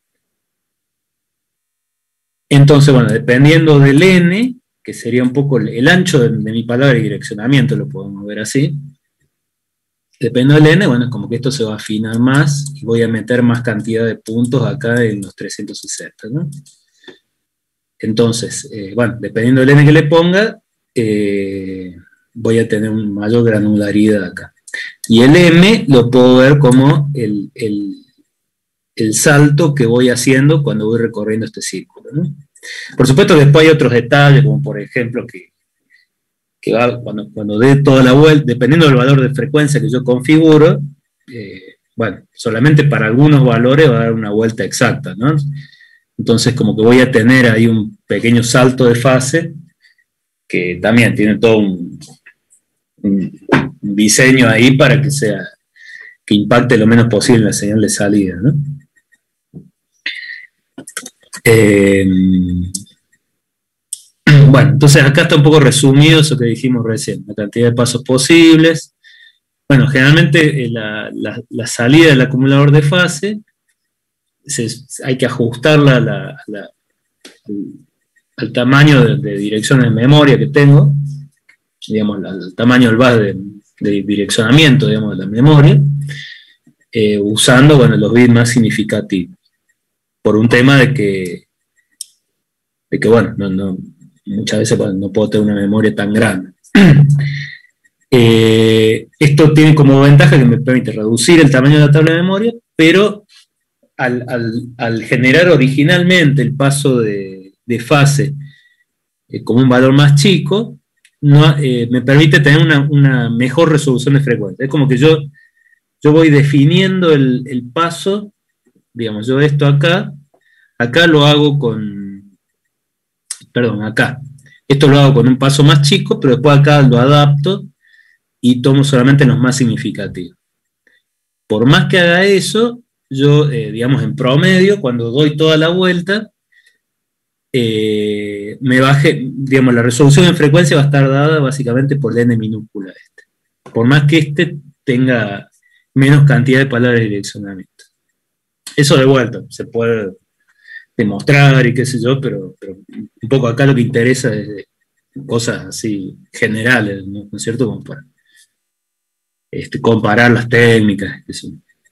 Entonces, bueno, dependiendo del n, que sería un poco el ancho de, de mi palabra y direccionamiento, lo podemos ver así. Dependiendo del n, bueno, es como que esto se va a afinar más y voy a meter más cantidad de puntos acá en los trescientos sesenta, ¿no? Entonces, eh, bueno, dependiendo del n que le ponga, eh, voy a tener una mayor granularidad acá. Y el m lo puedo ver como el, el, el salto que voy haciendo cuando voy recorriendo este círculo, ¿no? Por supuesto que después hay otros detalles, como por ejemplo que, que va, cuando, cuando dé toda la vuelta, dependiendo del valor de frecuencia que yo configuro, eh, bueno, solamente para algunos valores va a dar una vuelta exacta, ¿no? Entonces como que voy a tener ahí un pequeño salto de fase, que también tiene todo un, un, un diseño ahí para que sea, que impacte lo menos posible en la señal de salida, ¿no? Eh, bueno, entonces acá está un poco resumido eso que dijimos recién, la cantidad de pasos posibles. Bueno, generalmente la, la, la salida del acumulador de fase se, hay que ajustarla a la, la, al, al tamaño de, de direcciones de memoria que tengo, digamos, al tamaño del bus de, de direccionamiento, digamos, de la memoria, eh, usando, bueno, los bits más significativos, por un tema de que, de que bueno, no, no, muchas veces bueno, no puedo tener una memoria tan grande. Eh, esto tiene como ventaja que me permite reducir el tamaño de la tabla de memoria, pero al, al, al generar originalmente el paso de, de fase eh, como un valor más chico, no, eh, me permite tener una, una mejor resolución de frecuencia. Es como que yo, yo voy definiendo el, el paso, digamos, yo esto acá, acá lo hago con, perdón, acá, esto lo hago con un paso más chico, pero después acá lo adapto y tomo solamente los más significativos. Por más que haga eso, yo, eh, digamos, en promedio, cuando doy toda la vuelta, eh, me baje, digamos, la resolución en frecuencia va a estar dada básicamente por la n minúscula este. Por más que este tenga menos cantidad de palabras de direccionamiento. Eso de vuelta, se puede demostrar y qué sé yo, pero, pero un poco acá lo que interesa es cosas así generales, ¿no? ¿No es cierto? Como para este, comparar las técnicas. Eso.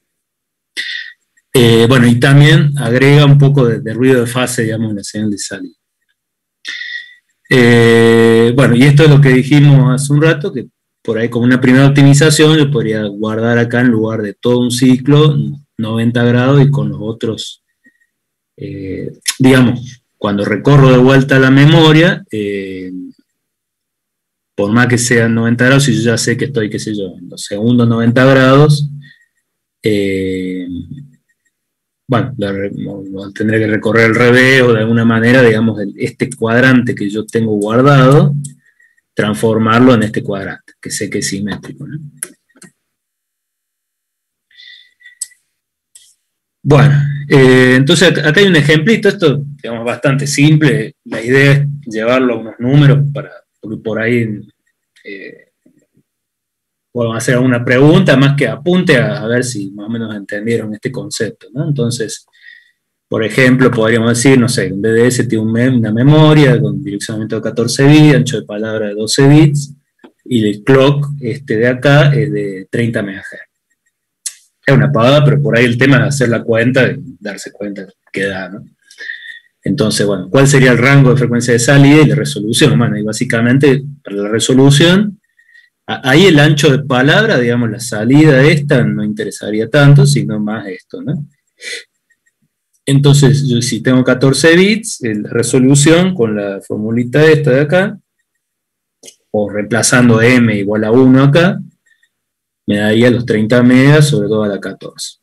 Eh, bueno, y también agrega un poco de, de ruido de fase, digamos, en la señal de salida. Eh, bueno, y esto es lo que dijimos hace un rato, que por ahí como una primera optimización yo podría guardar acá en lugar de todo un ciclo, noventa grados, y con los otros, eh, digamos, cuando recorro de vuelta la memoria, eh, por más que sean noventa grados, si yo ya sé que estoy, qué sé yo, en los segundos noventa grados, eh, bueno, la, tendré que recorrer al revés, o de alguna manera, digamos, este cuadrante que yo tengo guardado, transformarlo en este cuadrante, que sé que es simétrico, ¿no? Bueno, eh, entonces acá, acá hay un ejemplito, esto digamos bastante simple, la idea es llevarlo a unos números para, porque por ahí eh, podemos hacer alguna pregunta más que apunte a, a ver si más o menos entendieron este concepto, ¿no? Entonces, por ejemplo, podríamos decir, no sé, un D D S tiene un mem, una memoria con direccionamiento de catorce bits, ancho de palabra de doce bits, y el clock este de acá es de treinta megahertz. Es una pavada, pero por ahí el tema es hacer la cuenta y darse cuenta que da, ¿no? Entonces, bueno, ¿cuál sería el rango de frecuencia de salida y la resolución? Bueno, y básicamente, para la resolución, ahí el ancho de palabra, digamos, la salida esta no interesaría tanto, sino más esto, ¿no? Entonces, yo si tengo catorce bits, la resolución con la formulita esta de acá, o reemplazando m igual a uno acá, me daría los treinta megas sobre toda la catorce.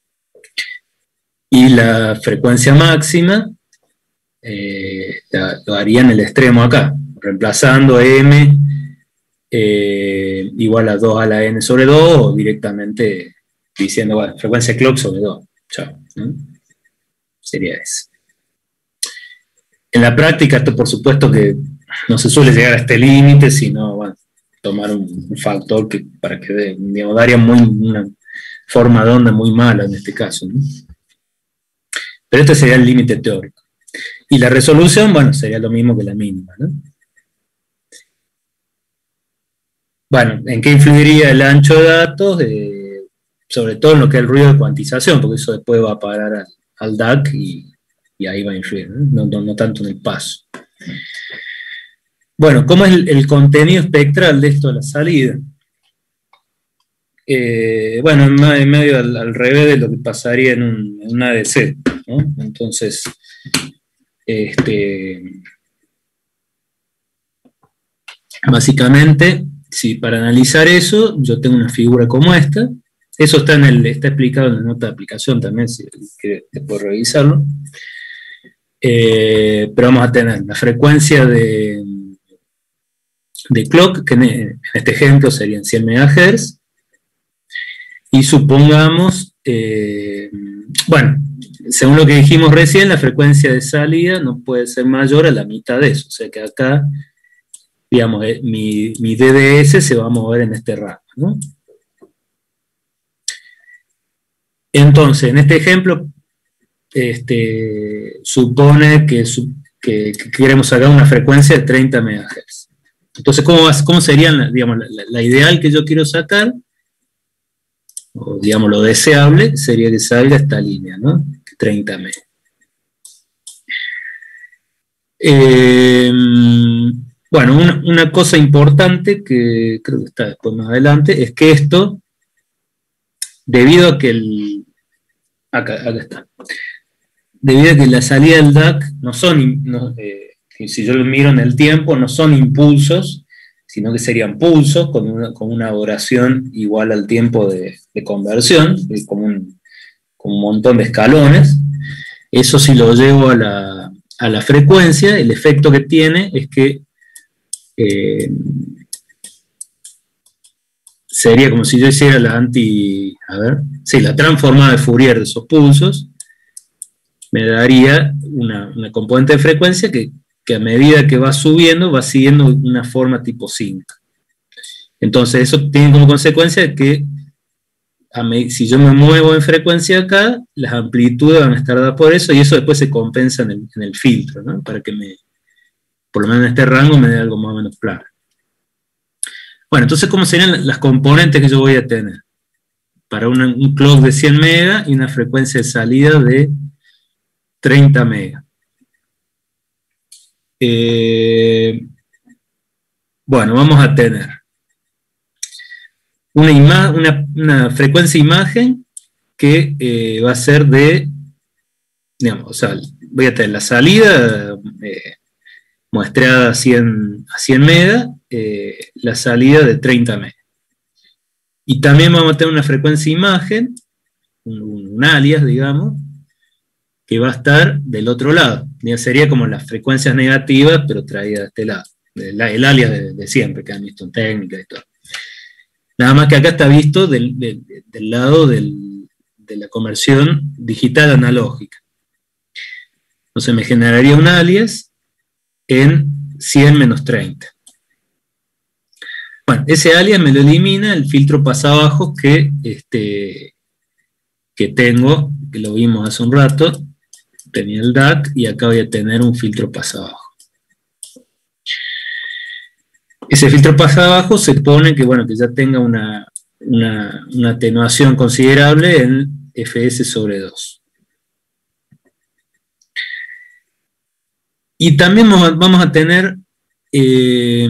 Y la frecuencia máxima, eh, la, lo haría en el extremo acá, reemplazando m eh, igual a dos a la n sobre dos, o directamente diciendo, bueno, frecuencia clock sobre dos. Chao, ¿no? Sería eso. En la práctica, esto por supuesto que no se suele llegar a este límite, sino, bueno, tomar un, un factor que para que dé, digamos, daría muy, una forma de onda muy mala en este caso, ¿no? Pero este sería el límite teórico. Y la resolución, bueno, sería lo mismo que la mínima, ¿no? Bueno, ¿en qué influiría el ancho de datos? Eh, sobre todo en lo que es el ruido de cuantización, porque eso después va a parar al, al D A C y, y ahí va a influir, ¿no? No, no, no tanto en el paso. Bueno, ¿cómo es el, el contenido espectral de esto de la salida? Eh, bueno, en medio al, al revés de lo que pasaría en un, en un A D C, ¿no? Entonces, este, básicamente, si para analizar eso, yo tengo una figura como esta, eso está, en el, está explicado en la nota de aplicación también, si quieres después revisarlo, eh, pero vamos a tener la frecuencia de, de clock, que en, en este ejemplo serían cien megahertz, y supongamos, eh, bueno, según lo que dijimos recién, la frecuencia de salida no puede ser mayor a la mitad de eso, o sea que acá, digamos, eh, mi, mi D D S se va a mover en este rango, ¿no? Entonces, en este ejemplo, este, supone que, que, que queremos sacar una frecuencia de treinta megahertz. Entonces, ¿cómo, cómo sería, digamos, la, la ideal que yo quiero sacar? O, digamos, lo deseable sería que salga esta línea, ¿no? treinta megas. Eh, bueno, una, una cosa importante que creo que está después más adelante es que esto, debido a que el... Acá, acá está. Debido a que la salida del D A C no son, no, eh, si yo lo miro en el tiempo, no son impulsos, sino que serían pulsos con una, con una duración igual al tiempo de, de conversión, como un, como un montón de escalones. Eso si lo llevo a la, a la frecuencia, el efecto que tiene es que eh, sería como si yo hiciera la anti, a ver, sí, la transformada de Fourier de esos pulsos, me daría una, una componente de frecuencia que, que a medida que va subiendo, va siguiendo una forma tipo zinc. Entonces eso tiene como consecuencia que a me, si yo me muevo en frecuencia acá, las amplitudes van a estar dadas por eso, y eso después se compensa en el, en el filtro, ¿no? Para que me, por lo menos en este rango, me dé algo más o menos claro. Bueno, entonces, ¿cómo serían las componentes que yo voy a tener? Para una, un clock de cien megas y una frecuencia de salida de treinta megas. Eh, bueno, vamos a tener una, ima una, una frecuencia imagen que eh, va a ser de, digamos, o sea, voy a tener la salida eh, muestreada a cien, a cien megas, eh, la salida de treinta megas. Y también vamos a tener una frecuencia imagen, un, un alias, digamos, que va a estar del otro lado. Sería como las frecuencias negativas, pero traídas de este lado. El, el alias de, de siempre, que han visto en técnica y todo. Nada más que acá está visto del, del, del lado del, de la conversión digital analógica. Entonces me generaría un alias en cien menos treinta. Bueno, ese alias me lo elimina el filtro pasabajo que, este, que tengo, que lo vimos hace un rato. Tenía el D A C y acá voy a tener un filtro pasabajo. Ese filtro pasabajo se pone que, bueno, que ya tenga una, una, una atenuación considerable en F S sobre dos. Y también vamos a tener, eh,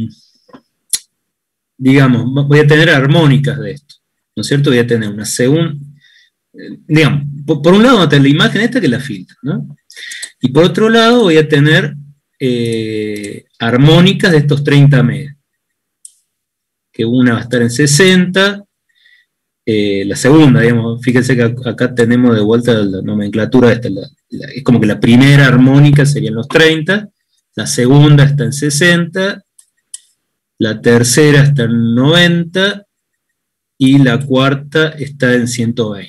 digamos, voy a tener armónicas de esto, ¿no es cierto? Voy a tener una segunda, eh, digamos, por, por un lado vamos a tener la imagen esta que la filtro, ¿no? Y por otro lado voy a tener eh, armónicas de estos treinta megas, que una va a estar en sesenta, eh, la segunda, digamos, fíjense que acá tenemos de vuelta la nomenclatura esta, la, la, es como que la primera armónica serían los treinta, la segunda está en sesenta, la tercera está en noventa, y la cuarta está en ciento veinte.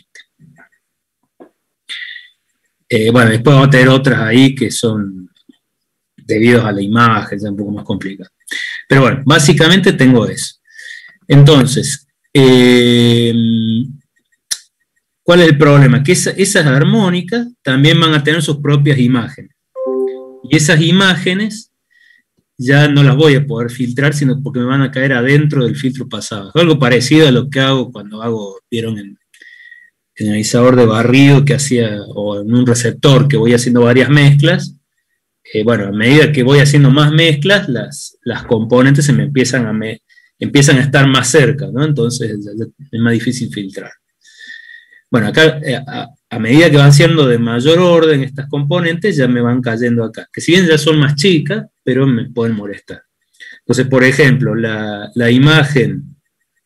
Eh, bueno, después vamos a tener otras ahí que son debidos a la imagen, es un poco más complicado. Pero bueno, básicamente tengo eso. Entonces, eh, ¿cuál es el problema? Que esa, esas armónicas también van a tener sus propias imágenes. Y esas imágenes ya no las voy a poder filtrar, sino porque me van a caer adentro del filtro pasado. Algo parecido a lo que hago cuando hago, vieron en el analizador de barrido que hacía, o en un receptor que voy haciendo varias mezclas. Eh, bueno, a medida que voy haciendo más mezclas, las, las componentes se me empiezan a, me, empiezan a estar más cerca, ¿no? Entonces es más difícil filtrar. Bueno, acá, a, a medida que van siendo de mayor orden estas componentes, ya me van cayendo acá. Que si bien ya son más chicas, pero me pueden molestar. Entonces, por ejemplo, la, la imagen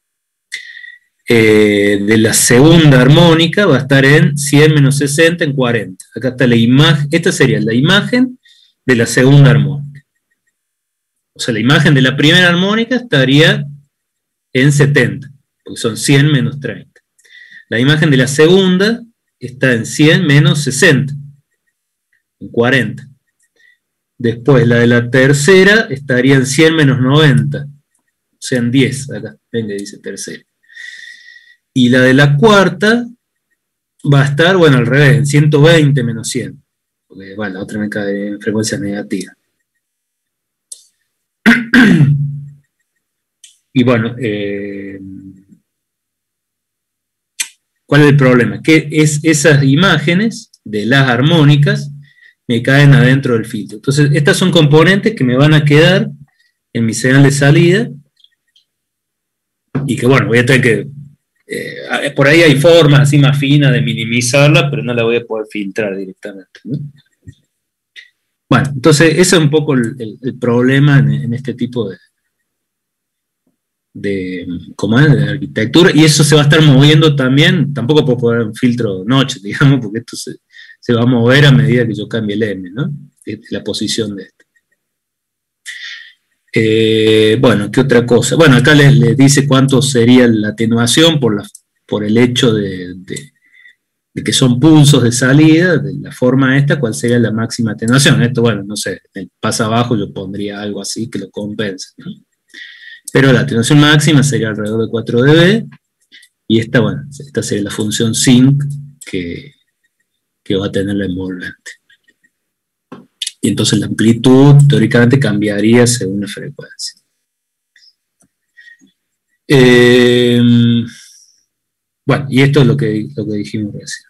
eh, de la segunda armónica va a estar en cien menos sesenta en cuarenta. Acá está la imagen, esta sería la imagen de la segunda armónica. O sea, la imagen de la primera armónica estaría en setenta, porque son cien menos treinta. La imagen de la segunda está en cien menos sesenta, en cuarenta. Después la de la tercera estaría en cien menos noventa, o sea, en diez, acá, venga, dice tercera. Y la de la cuarta va a estar, bueno, al revés, en ciento veinte menos cien, porque, bueno, la otra me cae en frecuencia negativa. Y bueno, eh, ¿cuál es el problema? Que es, esas imágenes de las armónicas me caen adentro del filtro. Entonces, estas son componentes que me van a quedar en mi señal de salida, y que, bueno, voy a tener que, eh, por ahí hay formas así más finas de minimizarla, pero no la voy a poder filtrar directamente, ¿no? Bueno, entonces, ese es un poco el, el, el problema en, en este tipo de, de, ¿cómo es? de arquitectura, y eso se va a estar moviendo también. Tampoco puedo poner un filtro notch, digamos, porque esto se, se va a mover a medida que yo cambie el M, ¿no? La posición de esto. Eh, bueno, ¿qué otra cosa? Bueno, acá les, les dice cuánto sería la atenuación por, la, por el hecho de, de, de que son pulsos de salida, de la forma esta, cuál sería la máxima atenuación. Esto, bueno, no sé, en el pasa abajo yo pondría algo así que lo compense, ¿no? Pero la atenuación máxima sería alrededor de cuatro decibelios, y esta, bueno, esta sería la función sinc que, que va a tener la envolvente. Y entonces la amplitud teóricamente cambiaría según la frecuencia. Eh, bueno, y esto es lo que, lo que dijimos recién.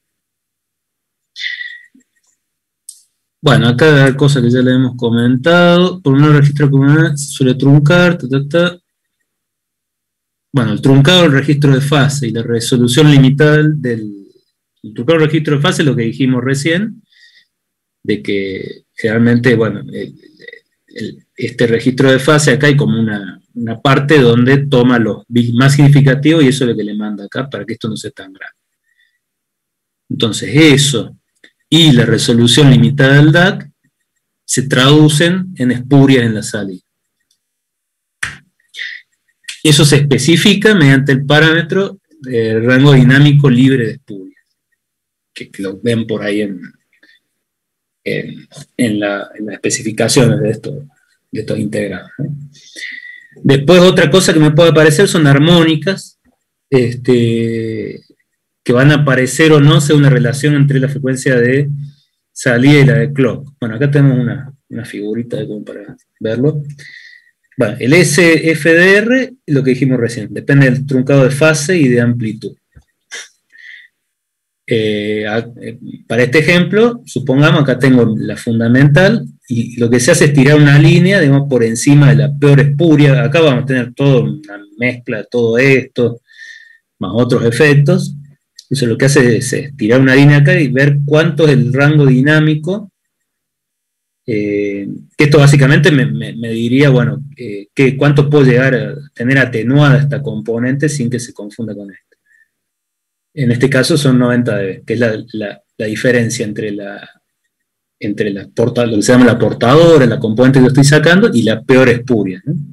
Bueno, acá hay cosas que ya le hemos comentado. Por un registro comunal suele truncar. Ta, ta, ta. Bueno, el truncado del registro de fase y la resolución limitada del el truncado del registro de fase es lo que dijimos recién, de que generalmente, bueno, el, el, este registro de fase acá hay como una, una parte donde toma los bits más significativos y eso es lo que le manda acá para que esto no sea tan grande. Entonces eso y la resolución limitada del D A C se traducen en espurias en la salida. Eso se especifica mediante el parámetro eh, rango dinámico libre de espurias, que, que lo ven por ahí en, en, en, la, en las especificaciones de, esto, de estos integrados, ¿no? Después otra cosa que me puede aparecer son armónicas, este, que van a aparecer o no según la relación entre la frecuencia de salida y la de clock. Bueno, acá tenemos una, una figurita como para verlo. Bueno, el S F D R, lo que dijimos recién, depende del truncado de fase y de amplitud. Eh, a, eh, para este ejemplo, supongamos acá tengo la fundamental, y lo que se hace es tirar una línea, digamos, por encima de la peor espuria. Acá vamos a tener toda una mezcla de todo esto, más otros efectos. Entonces lo que hace es, es tirar una línea acá y ver cuánto es el rango dinámico. Eh, que esto básicamente me, me, me diría, bueno, eh, que cuánto puedo llegar a tener atenuada esta componente sin que se confunda con esto. En este caso son noventa decibelios, que es la, la, la diferencia entre la entre la porta, lo que se llama la portadora, la componente que estoy sacando, y la peor espuria, ¿no?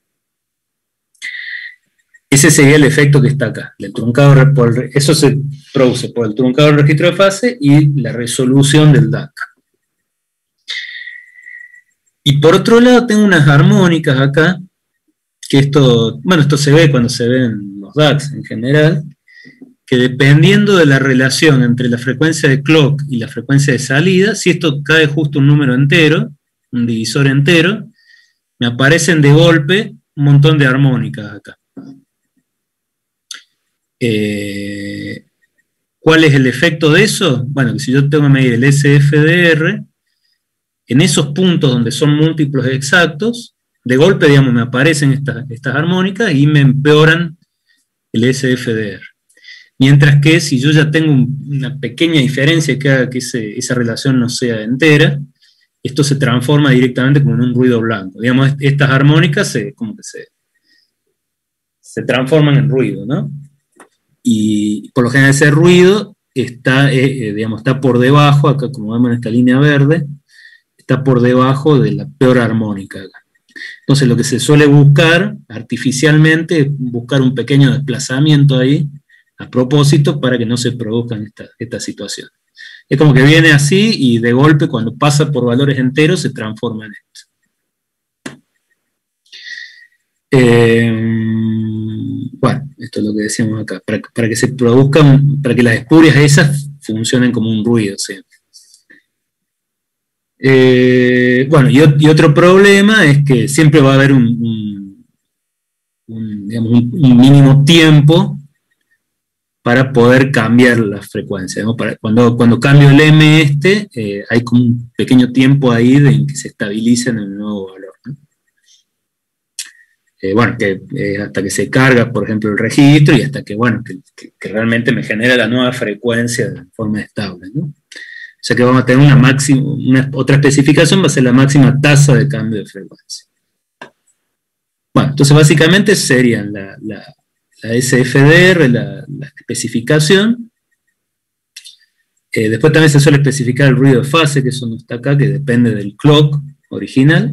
Ese sería el efecto que está acá. El truncado, por, eso se produce por el truncado del registro de fase y la resolución del D A C. Y por otro lado tengo unas armónicas acá, que esto, bueno, esto se ve cuando se ven los D A Cs en general, que dependiendo de la relación entre la frecuencia de clock y la frecuencia de salida, si esto cae justo un número entero, un divisor entero, me aparecen de golpe un montón de armónicas acá. Eh, ¿Cuál es el efecto de eso? Bueno, que si yo tengo que medir el S F D R, en esos puntos donde son múltiplos exactos, de golpe, digamos, me aparecen estas, estas armónicas y me empeoran el S F D R. Mientras que si yo ya tengo un, una pequeña diferencia que haga que ese, esa relación no sea entera, esto se transforma directamente como en un ruido blanco. Digamos, estas armónicas se, como que se, se transforman en ruido, ¿no? Y por lo general ese ruido está, eh, digamos, está por debajo, acá como vemos en esta línea verde, está por debajo de la peor armónica acá. Entonces lo que se suele buscar artificialmente es buscar un pequeño desplazamiento ahí, a propósito, para que no se produzcan esta, esta situación. Es como que viene así y de golpe cuando pasa por valores enteros se transforma en esto. Eh, bueno, esto es lo que decíamos acá, para, para que se produzcan, para que las espurias esas funcionen como un ruido siempre. Eh, bueno, y, y otro problema es que siempre va a haber un, un, un, digamos, un, un mínimo tiempo para poder cambiar la frecuencia, ¿no? Para, cuando, cuando cambio el M este, eh, hay como un pequeño tiempo ahí de en que se estabiliza en el nuevo valor, ¿no? Eh, bueno, que eh, hasta que se carga, por ejemplo, el registro y hasta que, bueno, que, que, que realmente me genera la nueva frecuencia de forma estable, ¿no? O sea que vamos a tener una máxima, una, otra especificación va a ser la máxima tasa de cambio de frecuencia. Bueno, entonces básicamente serían la, la la S F D R, la, la especificación. Eh, después también se suele especificar el ruido de fase, que eso no está acá, que depende del clock original.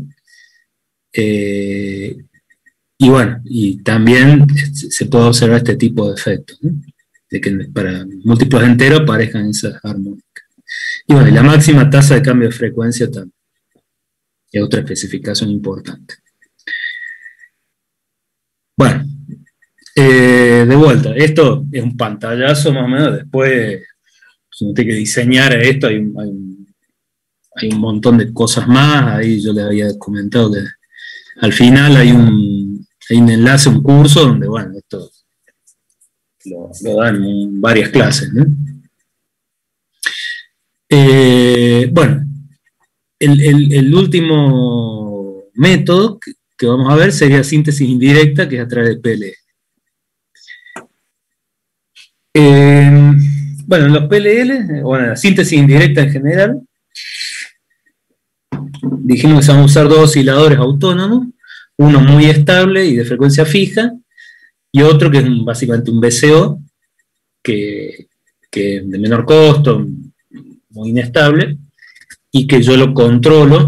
Eh, y bueno, y también se puede observar este tipo de efectos, ¿no? De que para múltiplos enteros aparezcan esas armónicas. Y bueno, y la máxima tasa de cambio de frecuencia también. Es otra especificación importante. Bueno. Eh, de vuelta, esto es un pantallazo más o menos, después si uno tiene que diseñar esto, hay, hay, hay un montón de cosas más, ahí yo les había comentado que al final hay un, hay un enlace, un curso donde, bueno, esto lo, lo dan en varias clases, ¿no? Eh, bueno, el, el, el último método que, que vamos a ver sería síntesis indirecta, que es a través de P L L. Eh, bueno, en los P L L, bueno, la síntesis indirecta en general, dijimos que se van a usar dos osciladores autónomos, uno muy estable y de frecuencia fija, y otro que es un, básicamente un V C O, que, que de menor costo, muy inestable, y que yo lo controlo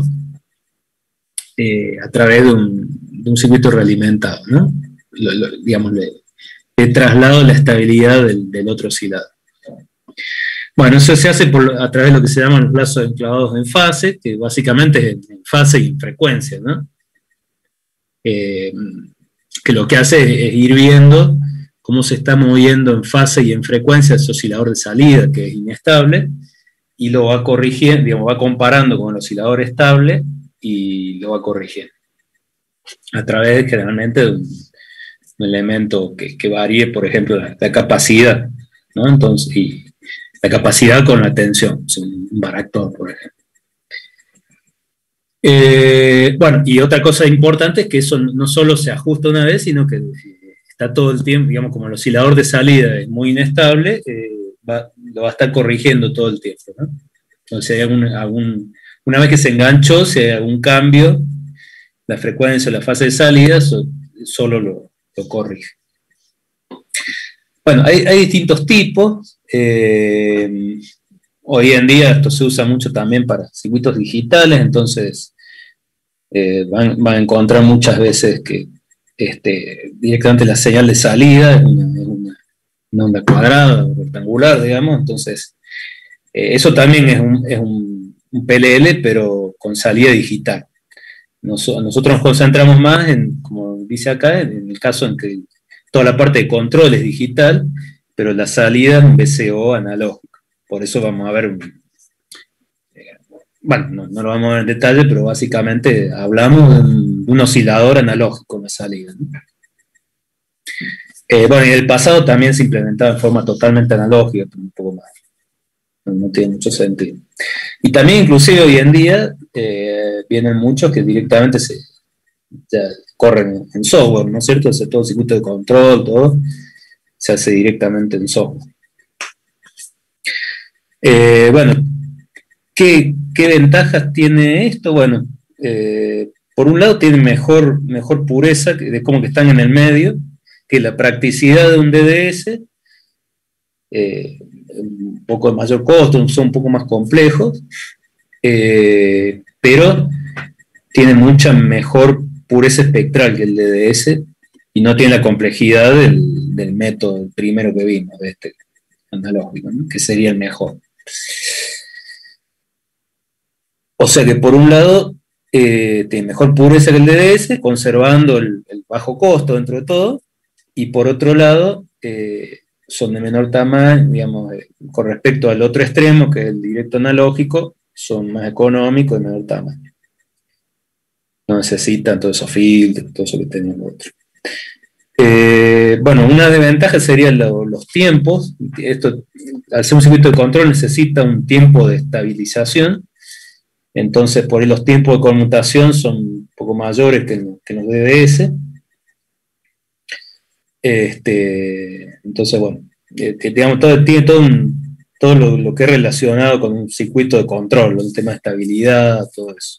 eh, a través de un, de un circuito realimentado, ¿no? Lo, lo, digamos, le, de traslado de la estabilidad del, del otro oscilador. Bueno, eso se hace por, a través de lo que se llaman los lazos enclavados en fase, que básicamente es en fase y en frecuencia, ¿no? Eh, que lo que hace es, es ir viendo cómo se está moviendo en fase y en frecuencia ese oscilador de salida, que es inestable, y lo va corrigiendo, digamos, va comparando con el oscilador estable y lo va corrigiendo. A través, generalmente, de un, un elemento que, que varíe, por ejemplo, la, la capacidad, ¿no? Entonces, y la capacidad con la tensión, un baractor, por ejemplo. Eh, bueno, y otra cosa importante es que eso no solo se ajusta una vez, sino que está todo el tiempo, digamos, como el oscilador de salida es muy inestable, eh, va, lo va a estar corrigiendo todo el tiempo, ¿no? Entonces, si hay algún, algún, una vez que se enganchó, si hay algún cambio, la frecuencia o la fase de salida, so, solo lo, lo corrige. Bueno, hay, hay distintos tipos. Eh, hoy en día esto se usa mucho también para circuitos digitales, entonces eh, van, van a encontrar muchas veces que este, directamente la señal de salida es una, es una, una onda cuadrada o rectangular, digamos, entonces eh, eso también es, un, es un, un P L L, pero con salida digital. Nos, nosotros nos concentramos más en, como dice acá, en, en el caso en que toda la parte de control es digital, pero la salida es un V C O analógico. Por eso vamos a ver, un, eh, bueno, no, no lo vamos a ver en detalle, pero básicamente hablamos de un, un oscilador analógico en la salida, ¿no? Eh, bueno, y en el pasado también se implementaba en forma totalmente analógica, pero un poco más. No, no tiene mucho sentido. Y también, inclusive hoy en día, eh, vienen muchos que directamente se ya corren en software, ¿no es cierto? O sea, todo el circuito de control, todo, se hace directamente en software. Eh, bueno, ¿qué, ¿qué ventajas tiene esto? Bueno, eh, por un lado tiene mejor, mejor pureza, de como que están en el medio, que la practicidad de un D D S, eh, un poco de mayor costo, son un poco más complejos, eh, pero tiene mucha mejor pureza espectral que el D D S y no tiene la complejidad del, del método primero que vimos, de este analógico, ¿no? Que sería el mejor. O sea que por un lado eh, tiene mejor pureza que el D D S, conservando el, el bajo costo dentro de todo, y por otro lado eh, son de menor tamaño, digamos, eh, con respecto al otro extremo, que es el directo analógico, son más económicos y de menor tamaño. No necesitan todos esos filtros, todo eso que tenían otro. Eh, bueno, una desventaja serían lo, los tiempos. Esto, al ser un circuito de control, necesita un tiempo de estabilización. Entonces, por ahí los tiempos de conmutación son un poco mayores que, que los D D S. Este, entonces, bueno, eh, digamos, todo, tiene todo, un, todo lo, lo que es relacionado con un circuito de control, el tema de estabilidad, todo eso.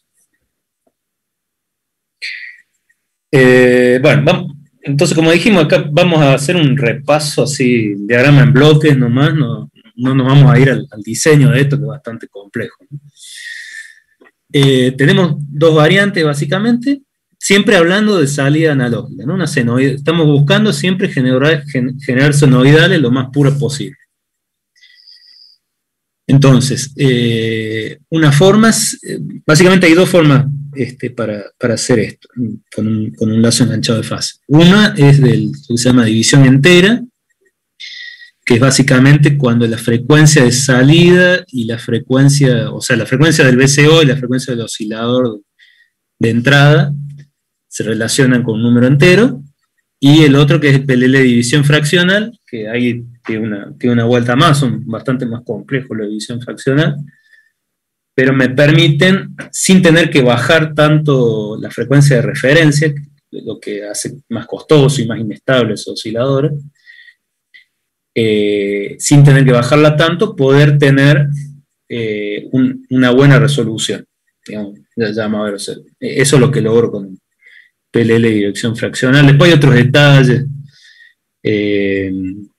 Eh, bueno, vamos, entonces como dijimos acá, vamos a hacer un repaso así, diagrama en bloques nomás, no, no nos vamos a ir al, al diseño de esto, que es bastante complejo, ¿no? Eh, tenemos dos variantes básicamente, siempre hablando de salida analógica, ¿no? Una senoide, estamos buscando siempre generar, gen, generar senoidales lo más puras posible. Entonces, eh, una forma, eh, básicamente hay dos formas este, para, para hacer esto, con un, con un lazo enganchado de fase. Una es del que se llama división entera, que es básicamente cuando la frecuencia de salida y la frecuencia, o sea, la frecuencia del V C O y la frecuencia del oscilador de entrada se relacionan con un número entero, y el otro que es el P L L de división fraccional, que ahí tiene una, tiene una vuelta más, son bastante más complejos la división fraccional, pero me permiten, sin tener que bajar tanto la frecuencia de referencia, lo que hace más costoso y más inestable esos osciladores, eh, sin tener que bajarla tanto, poder tener eh, un, una buena resolución. Digamos, ya, ya vamos a ver, o sea, eso es lo que logro con P L L de dirección fraccional. Después hay otros detalles, eh,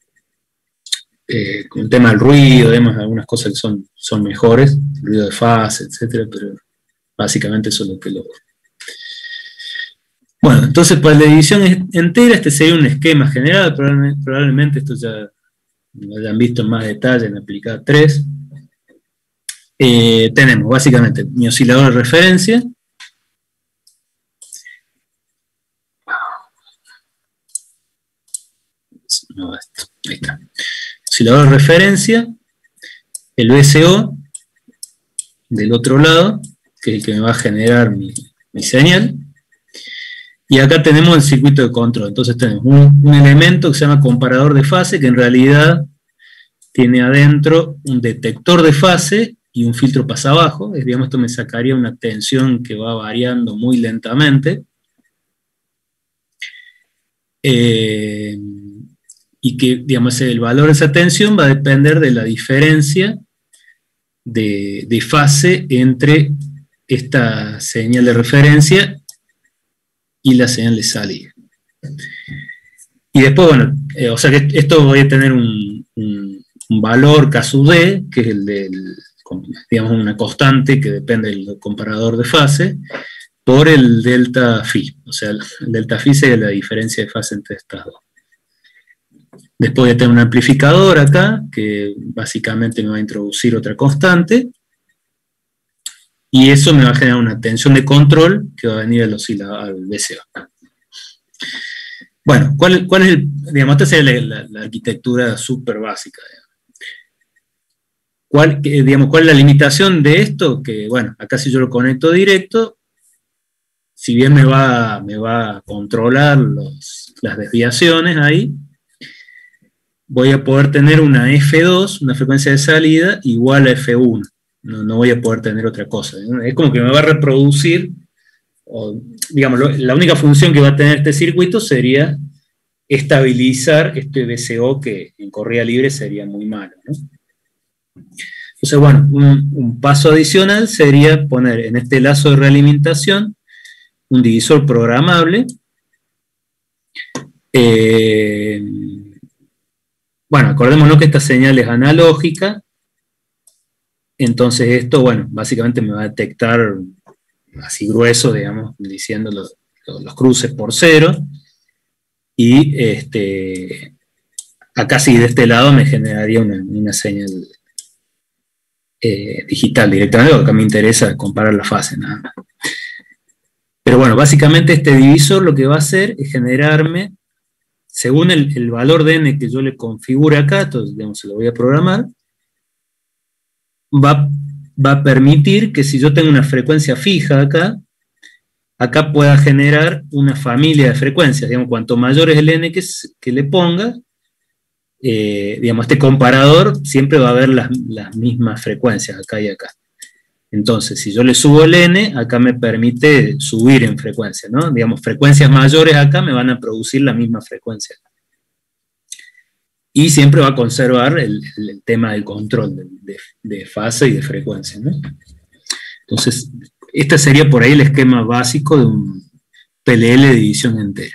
eh, con el tema del ruido, además algunas cosas que son, son mejores, ruido de fase, etcétera, pero básicamente eso es lo que logro. Bueno, entonces para la división entera este sería un esquema general, probablemente, probablemente esto ya lo hayan visto en más detalle en aplicada tres. Eh, tenemos básicamente mi oscilador de referencia, no, esto, ahí está, oscilador de referencia, el V C O del otro lado, que es el que me va a generar mi, mi señal. Y acá tenemos el circuito de control. Entonces tenemos un, un elemento que se llama comparador de fase, que en realidad tiene adentro un detector de fase y un filtro pasabajo. Es, digamos, esto me sacaría una tensión que va variando muy lentamente. Eh, y que, digamos, el valor de esa tensión va a depender de la diferencia de, de fase entre esta señal de referencia y la señal de salida. Y después, bueno, eh, o sea que esto voy a tener un, un, un valor K sub D, que es el del, digamos, una constante que depende del comparador de fase, por el delta phi. O sea, el delta phi sería la diferencia de fase entre estas dos. Después voy a tener un amplificador acá, que básicamente me va a introducir otra constante, y eso me va a generar una tensión de control que va a venir al oscilador, al V C O. Bueno, ¿cuál, cuál es el, digamos, esta es la, la, la arquitectura súper básica. ¿Cuál, digamos, ¿Cuál es la limitación de esto? Que, bueno, acá si yo lo conecto directo, si bien me va, me va a controlar los, las desviaciones ahí, voy a poder tener una F dos, una frecuencia de salida, igual a F uno. No, no voy a poder tener otra cosa. Es como que me va a reproducir, o, digamos, lo, la única función que va a tener este circuito sería estabilizar este V C O que en corrida libre sería muy malo, ¿no? Entonces, bueno, un, un paso adicional sería poner en este lazo de realimentación un divisor programable. Eh, bueno, acordémonos que esta señal es analógica. Entonces esto, bueno, básicamente me va a detectar así grueso, digamos, diciendo los, los cruces por cero. Y este, acá sí de este lado me generaría una, una señal eh, digital directamente, porque acá me interesa comparar la fase, nada más. Pero bueno, básicamente este divisor lo que va a hacer es generarme, según el, el valor de n que yo le configure acá, entonces digamos, se lo voy a programar, Va, va a permitir que si yo tengo una frecuencia fija acá, acá pueda generar una familia de frecuencias. Digamos, cuanto mayor es el n que, que le ponga, eh, digamos, este comparador siempre va a haber las, las mismas frecuencias acá y acá. Entonces, si yo le subo el n, acá me permite subir en frecuencia, ¿no? Digamos, frecuencias mayores acá me van a producir la misma frecuencia. Y siempre va a conservar el, el tema del control de, de, de fase y de frecuencia, ¿no? Entonces, este sería por ahí el esquema básico de un P L L de división entera.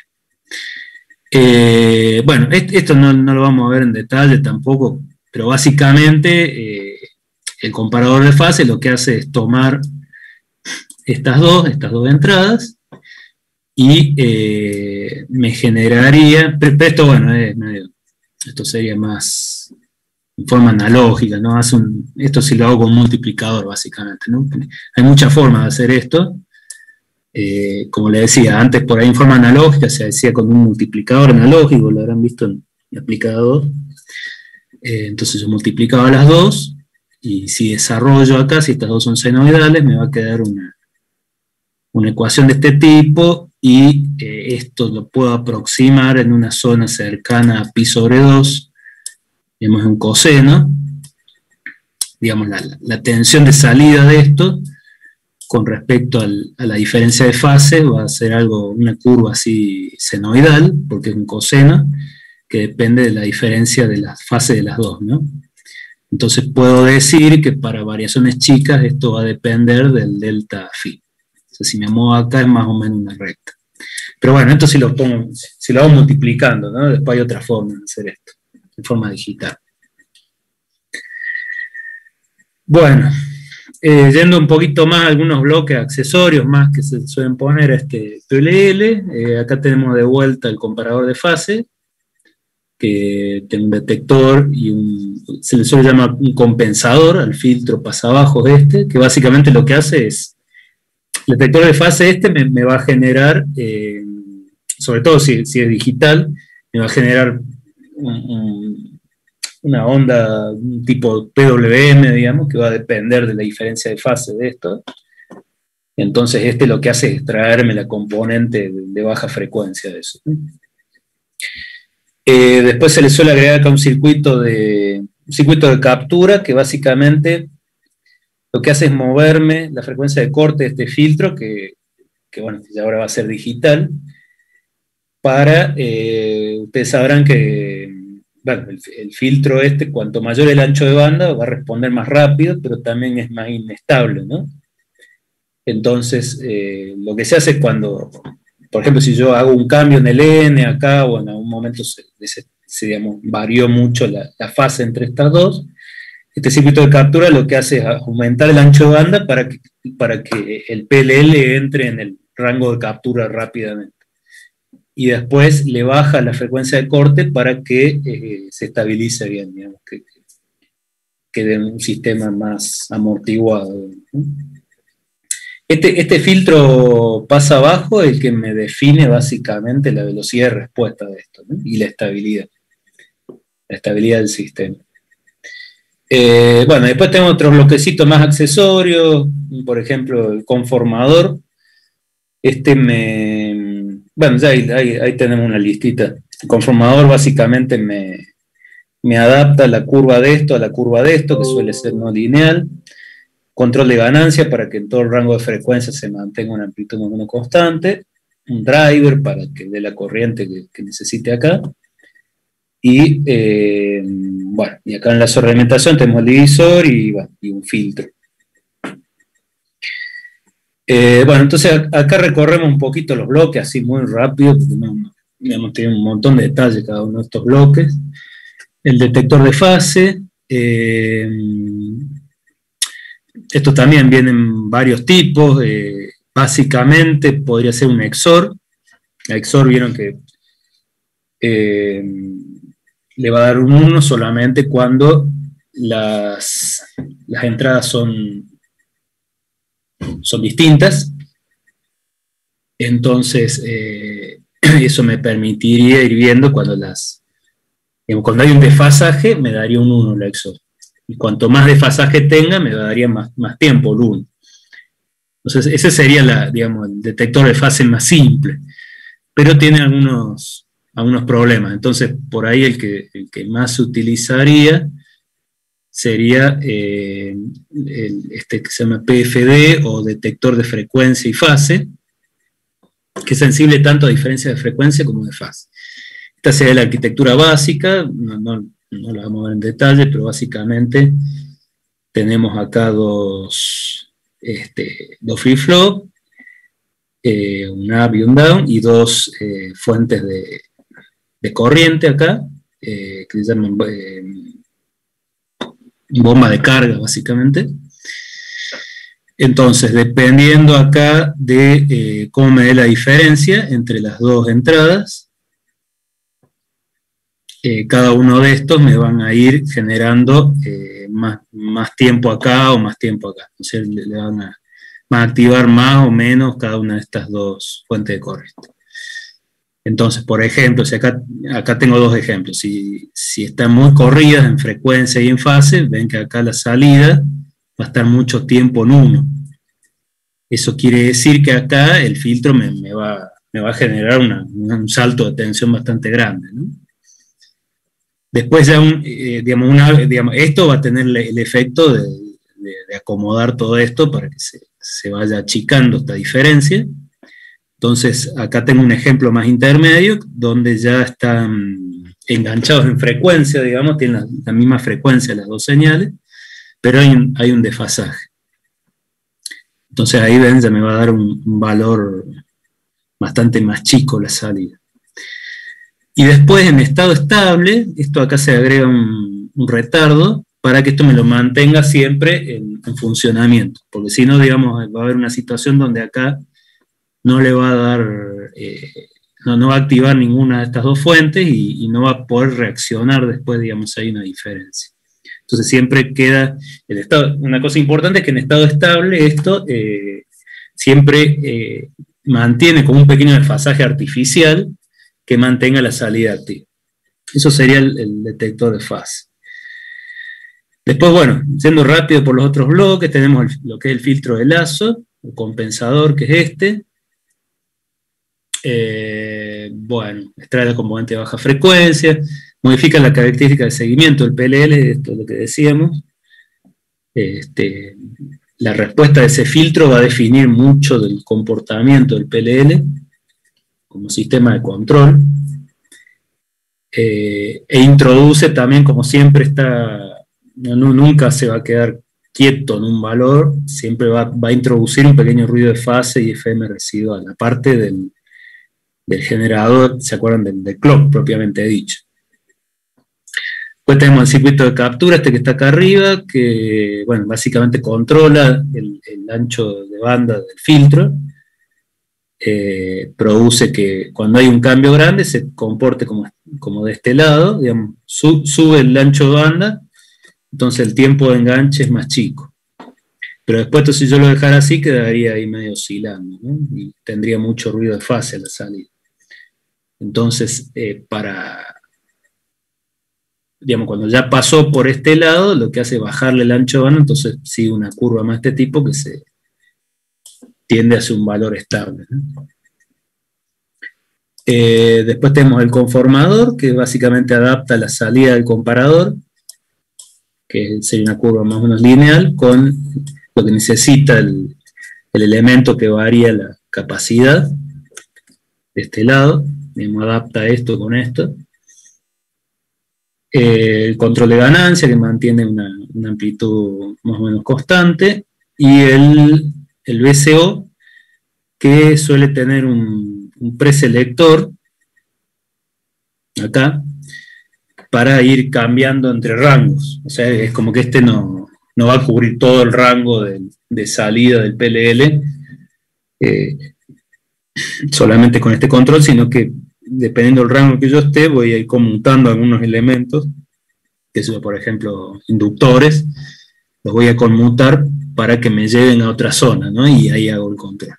Eh, bueno, esto no, no lo vamos a ver en detalle tampoco, pero básicamente eh, el comparador de fase lo que hace es tomar estas dos, estas dos entradas, y eh, me generaría, pero esto bueno, es medio... Esto sería más en forma analógica, ¿no? Hace un, esto sí lo hago con un multiplicador, básicamente, ¿no? Hay muchas formas de hacer esto. Eh, como le decía, antes por ahí en forma analógica se hacía con un multiplicador analógico, lo habrán visto en el aplicador. Eh, entonces yo multiplicaba las dos, y si desarrollo acá, si estas dos son senoidales, me va a quedar una, una ecuación de este tipo, y eh, esto lo puedo aproximar en una zona cercana a pi sobre dos, digamos un coseno, digamos la, la tensión de salida de esto, con respecto al, a la diferencia de fase, va a ser algo, una curva así senoidal, porque es un coseno, que depende de la diferencia de la fase de las dos, ¿no? Entonces puedo decir que para variaciones chicas esto va a depender del delta phi. O sea, si me muevo acá es más o menos una recta. Pero bueno, esto si lo pongo, si lo hago multiplicando, ¿no? Después hay otra forma de hacer esto, en forma digital. Bueno, eh, yendo un poquito más a algunos bloques accesorios más que se suelen poner a este P L L, eh, acá tenemos de vuelta el comparador de fase, que tiene un detector y un, se le suele llamar un compensador al filtro pasabajo este, que básicamente lo que hace es, el detector de fase este me, me va a generar, eh, sobre todo si, si es digital, me va a generar un, un, una onda un tipo P W M, digamos, que va a depender de la diferencia de fase de esto. Entonces este lo que hace es extraerme la componente de, de baja frecuencia de eso. Eh, después se le suele agregar acá un circuito de, un circuito de captura que básicamente lo que hace es moverme la frecuencia de corte de este filtro, que, que bueno, que ahora va a ser digital, para, eh, ustedes sabrán que, bueno, el, el filtro este, cuanto mayor el ancho de banda, va a responder más rápido, pero también es más inestable, ¿no? Entonces, eh, lo que se hace es cuando, por ejemplo, si yo hago un cambio en el N acá, o en algún momento se, se, se digamos, varió mucho la, la fase entre estas dos, este circuito de captura lo que hace es aumentar el ancho de banda para que, para que el P L L entre en el rango de captura rápidamente. Y después le baja la frecuencia de corte para que eh, se estabilice bien, digamos, que, que quede un sistema más amortiguado, ¿no? Este, este filtro pasa abajo el que me define básicamente la velocidad de respuesta de esto, ¿no? Y la estabilidad, la estabilidad del sistema. Eh, bueno, después tengo otros bloquecitos más accesorios, por ejemplo el conformador. Este me... Bueno, ya ahí, ahí, ahí tenemos una listita. El conformador básicamente me, me adapta la curva de esto a la curva de esto, que suele ser no lineal. Control de ganancia para que en todo el rango de frecuencia se mantenga una amplitud más o menos constante. Un driver para que dé la corriente que, que necesite acá. Y, eh, bueno, y acá en la sobrealimentación tenemos el divisor y, bueno, y un filtro. Eh, bueno, entonces acá recorremos un poquito los bloques, así muy rápido, porque no, no, tiene un montón de detalles cada uno de estos bloques. El detector de fase. Eh, estos también vienen varios tipos. Eh, básicamente podría ser un X O R. El X O R vieron que... Eh, le va a dar un uno solamente cuando las, las entradas son, son distintas. Entonces, eh, eso me permitiría ir viendo cuando las... Digamos, cuando hay un desfasaje, me daría un uno la X O R. Y cuanto más desfasaje tenga, me daría más, más tiempo el uno. Entonces, ese sería la, digamos, el detector de fase más simple. Pero tiene algunos... algunos problemas. Entonces, por ahí el que, el que más se utilizaría sería eh, el, este que se llama P F D, o detector de frecuencia y fase, que es sensible tanto a diferencia de frecuencia como de fase. Esta sería la arquitectura básica, no, no, no la vamos a ver en detalle, pero básicamente tenemos acá dos, este, dos flip-flop, eh, un up y un down, y dos eh, fuentes de de corriente acá, eh, que se llaman eh, bomba de carga básicamente. Entonces, dependiendo acá de eh, cómo me dé la diferencia entre las dos entradas, eh, cada uno de estos me van a ir generando eh, más, más tiempo acá o más tiempo acá. O sea, le, le van a, van a activar más o menos cada una de estas dos fuentes de corriente. Entonces, por ejemplo, si acá, acá tengo dos ejemplos, si, si están muy corridas en frecuencia y en fase, ven que acá la salida va a estar mucho tiempo en uno. Eso quiere decir que acá el filtro me, me, va, me va a generar una, un salto de tensión bastante grande, ¿no? Después ya, un, eh, digamos, una, digamos, esto va a tener el efecto de, de, de acomodar todo esto para que se, se vaya achicando esta diferencia. Entonces, acá tengo un ejemplo más intermedio, donde ya están enganchados en frecuencia, digamos, tienen la, la misma frecuencia las dos señales, pero hay un, hay un desfasaje. Entonces ahí ven, ya me va a dar un, un valor bastante más chico la salida. Y después en estado estable, esto acá se agrega un, un retardo, para que esto me lo mantenga siempre en, en funcionamiento, porque si no, digamos, va a haber una situación donde acá no le va a dar, eh, no, no va a activar ninguna de estas dos fuentes y, y no va a poder reaccionar después, digamos, si hay una diferencia. Entonces siempre queda, el estado, una cosa importante es que en estado estable esto eh, siempre eh, mantiene como un pequeño desfasaje artificial que mantenga la salida activa. Eso sería el, el detector de fase. Después, bueno, siendo rápido por los otros bloques, tenemos el, lo que es el filtro de lazo, el compensador, que es este. Eh, bueno, extrae la componente de baja frecuencia, modifica la característica de seguimiento del P L L, esto es lo que decíamos. Este, la respuesta de ese filtro va a definir mucho del comportamiento del P L L como sistema de control. Eh, e introduce también, como siempre está... No, nunca se va a quedar quieto en un valor, siempre va, va a introducir un pequeño ruido de fase y F M residual, aparte del, del generador, ¿se acuerdan? Del, del clock propiamente dicho. Después tenemos el circuito de captura, este que está acá arriba, que bueno, básicamente controla el, el ancho de banda del filtro, eh, produce que cuando hay un cambio grande se comporte como, como de este lado, digamos, sub, sube el ancho de banda. Entonces el tiempo de enganche es más chico. Pero después, si yo lo dejara así, quedaría ahí medio oscilando, ¿no? Y tendría mucho ruido de fase a la salida. Entonces, eh, para, digamos, cuando ya pasó por este lado, lo que hace es bajarle el ancho de banda, entonces sigue una curva más de este tipo que se tiende hacia un valor estable, ¿no? Eh, después tenemos el conformador, que básicamente adapta la salida del comparador, que sería una curva más o menos lineal, con lo que necesita el, el elemento que varía la capacidad de este lado. Mismo adapta esto con esto. Eh, el control de ganancia, que mantiene una, una amplitud más o menos constante, y el, el V C O, que suele tener un, un preselector, acá, para ir cambiando entre rangos. O sea, es como que este no, no va a cubrir todo el rango de, de salida del P L L, eh, solamente con este control, sino que dependiendo del rango que yo esté, voy a ir conmutando algunos elementos, que son, por ejemplo, inductores, los voy a conmutar para que me lleven a otra zona, ¿no? Y ahí hago el control.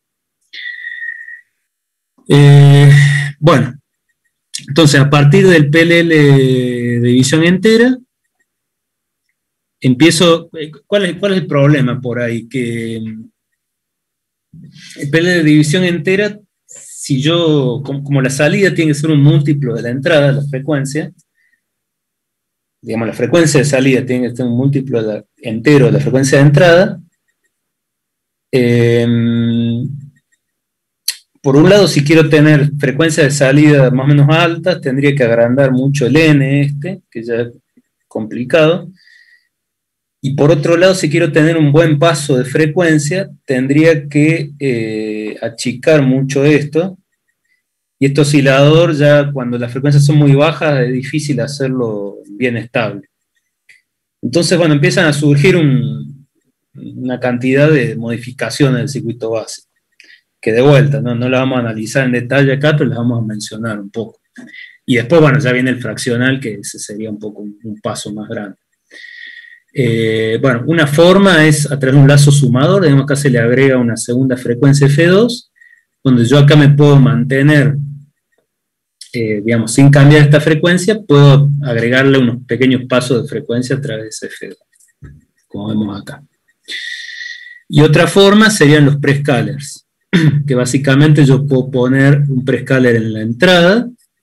Eh, bueno, entonces a partir del P L L de división entera, empiezo, ¿cuál es, cuál es el problema por ahí? Que el P L L de división entera, si yo, como, como la salida tiene que ser un múltiplo de la entrada, la frecuencia, digamos la frecuencia de salida tiene que ser un múltiplo de la, entero de la frecuencia de entrada, eh, por un lado, si quiero tener frecuencia de salida más o menos altas, tendría que agrandar mucho el N este, que ya es complicado. Y por otro lado, si quiero tener un buen paso de frecuencia, tendría que eh, achicar mucho esto. Y este oscilador, ya cuando las frecuencias son muy bajas, es difícil hacerlo bien estable. Entonces, bueno, empiezan a surgir un, una cantidad de modificaciones del circuito base, que de vuelta, ¿no? no la vamos a analizar en detalle acá, pero las vamos a mencionar un poco. Y después, bueno, ya viene el fraccional, que ese sería un poco un, un paso más grande. Eh, bueno, una forma es a través de un lazo sumador, digamos acá se le agrega una segunda frecuencia F dos, donde yo acá me puedo mantener, eh, digamos, sin cambiar esta frecuencia, puedo agregarle unos pequeños pasos de frecuencia a través de ese F dos, como vemos acá. Y otra forma serían los prescalers, que básicamente yo puedo poner un prescaler en la entrada,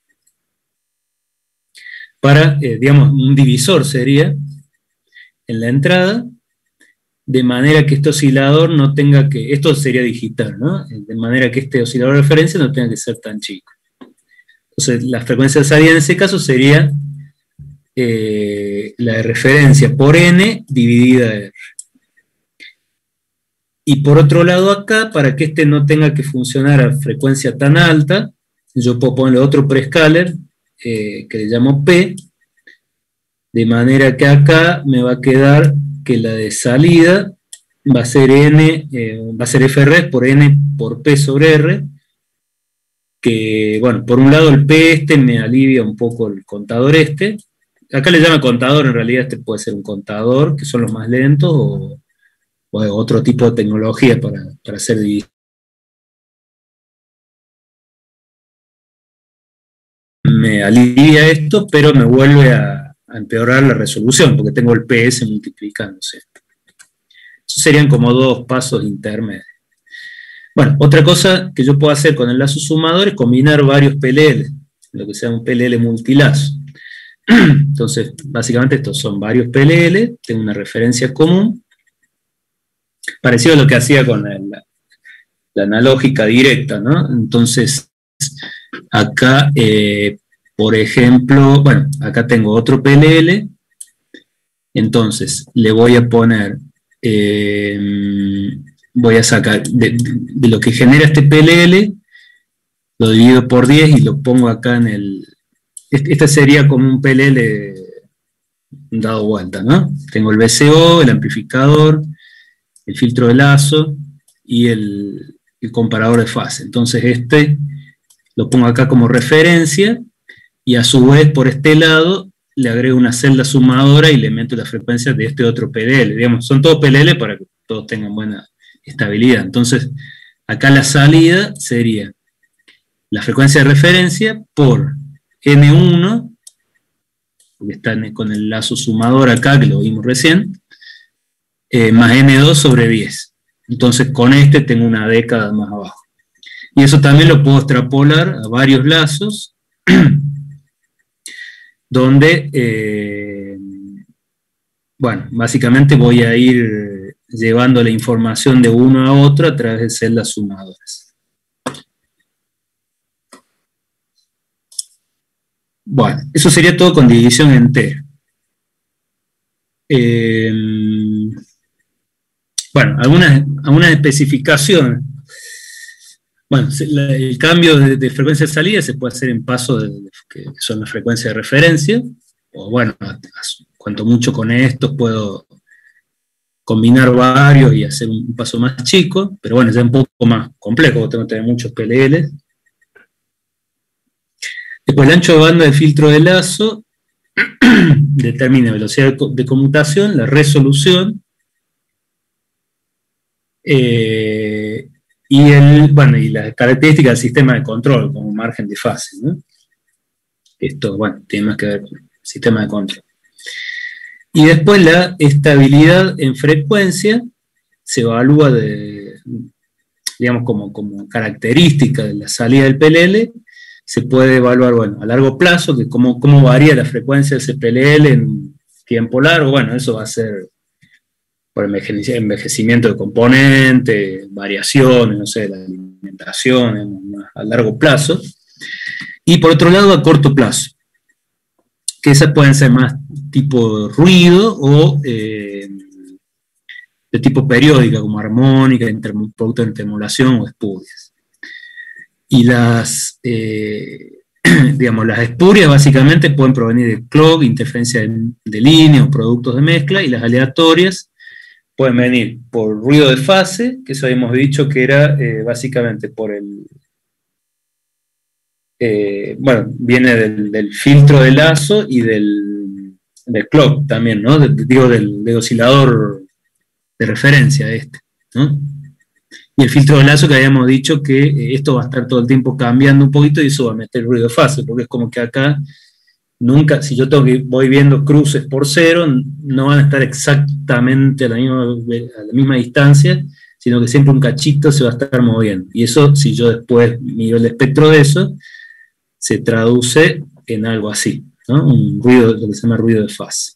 para, eh, digamos, un divisor sería, en la entrada, de manera que este oscilador no tenga que, esto sería digital, ¿no? De manera que este oscilador de referencia no tenga que ser tan chico. Entonces, la frecuencia de salida en ese caso sería eh, la de referencia por N dividida R. Y por otro lado acá, para que este no tenga que funcionar a frecuencia tan alta, yo puedo ponerle otro prescaler, eh, que le llamo P, De manera que acá me va a quedar que la de salida va a ser N, eh, va a ser F R por N por P sobre R, que, bueno, por un lado el P este me alivia un poco el contador este. Acá le llama contador, en realidad este puede ser un contador, que son los más lentos, o, o otro tipo de tecnología para, para hacer división. Me alivia esto, pero me vuelve a, a empeorar la resolución, porque tengo el P S multiplicándose. Esos serían como dos pasos intermedios. Bueno, otra cosa que yo puedo hacer con el lazo sumador es combinar varios P L L, lo que sea un P L L multilazo. Entonces, básicamente estos son varios P L L, tengo una referencia común, parecido a lo que hacía con la, la analógica directa, ¿no? Entonces, acá, eh, por ejemplo, bueno, acá tengo otro P L L, entonces le voy a poner, eh, voy a sacar, de, de lo que genera este P L L, lo divido por diez y lo pongo acá en el, este sería como un P L L dado vuelta, ¿no? Tengo el V C O, el amplificador, el filtro de lazo y el, el comparador de fase. Entonces este lo pongo acá como referencia y a su vez por este lado le agrego una celda sumadora y le meto la frecuencia de este otro P L L. Digamos, son todos P L L para que todos tengan buena estabilidad. Entonces acá la salida sería la frecuencia de referencia por N uno, porque está con el lazo sumador acá, que lo vimos recién, eh, más N dos sobre diez. Entonces con este tengo una década más abajo. Y eso también lo puedo extrapolar a varios lazos, donde, eh, bueno, básicamente voy a ir llevando la información de uno a otro a través de celdas sumadoras. Bueno, eso sería todo con división entera. Eh, bueno, algunas, algunas especificaciones. Bueno, el cambio de, de frecuencia de salida se puede hacer en pasos de, de, que son las frecuencias de referencia, o bueno, cuanto mucho con estos puedo combinar varios y hacer un paso más chico, pero bueno, ya un poco más complejo, porque tengo que tener muchos P L L. Después el ancho de banda del filtro de lazo determina velocidad de conmutación, la resolución, eh, y, el, bueno, y las características del sistema de control, como margen de fase, ¿no? Esto, bueno, tiene más que ver con el sistema de control. Y después la estabilidad en frecuencia se evalúa de, digamos, como, como característica de la salida del P L L. Se puede evaluar, bueno, a largo plazo, que cómo, cómo varía la frecuencia de ese P L L en tiempo largo. Bueno, eso va a ser por envejecimiento de componentes, variaciones, no sé, la alimentación a largo plazo. Y por otro lado, a corto plazo, que esas pueden ser más tipo ruido o eh, de tipo periódica, como armónica, producto de intermolación o espurias. Y las, eh, digamos, las espurias básicamente pueden provenir de clock, interferencia de, de línea o productos de mezcla, y las aleatorias pueden venir por ruido de fase, que eso habíamos dicho que era eh, básicamente por el, eh, bueno, viene del, del filtro de lazo y del, del clock también, ¿no? De, digo, del, del oscilador de referencia este, ¿no? Y el filtro de lazo que habíamos dicho que eh, esto va a estar todo el tiempo cambiando un poquito y eso va a meter ruido de fase, porque es como que acá nunca, si yo tengo que, voy viendo cruces por cero, no van a estar exactamente a la misma, a la misma distancia, sino que siempre un cachito se va a estar moviendo. Y eso, si yo después miro el espectro de eso, se traduce en algo así, ¿no? Un ruido, lo que se llama ruido de fase.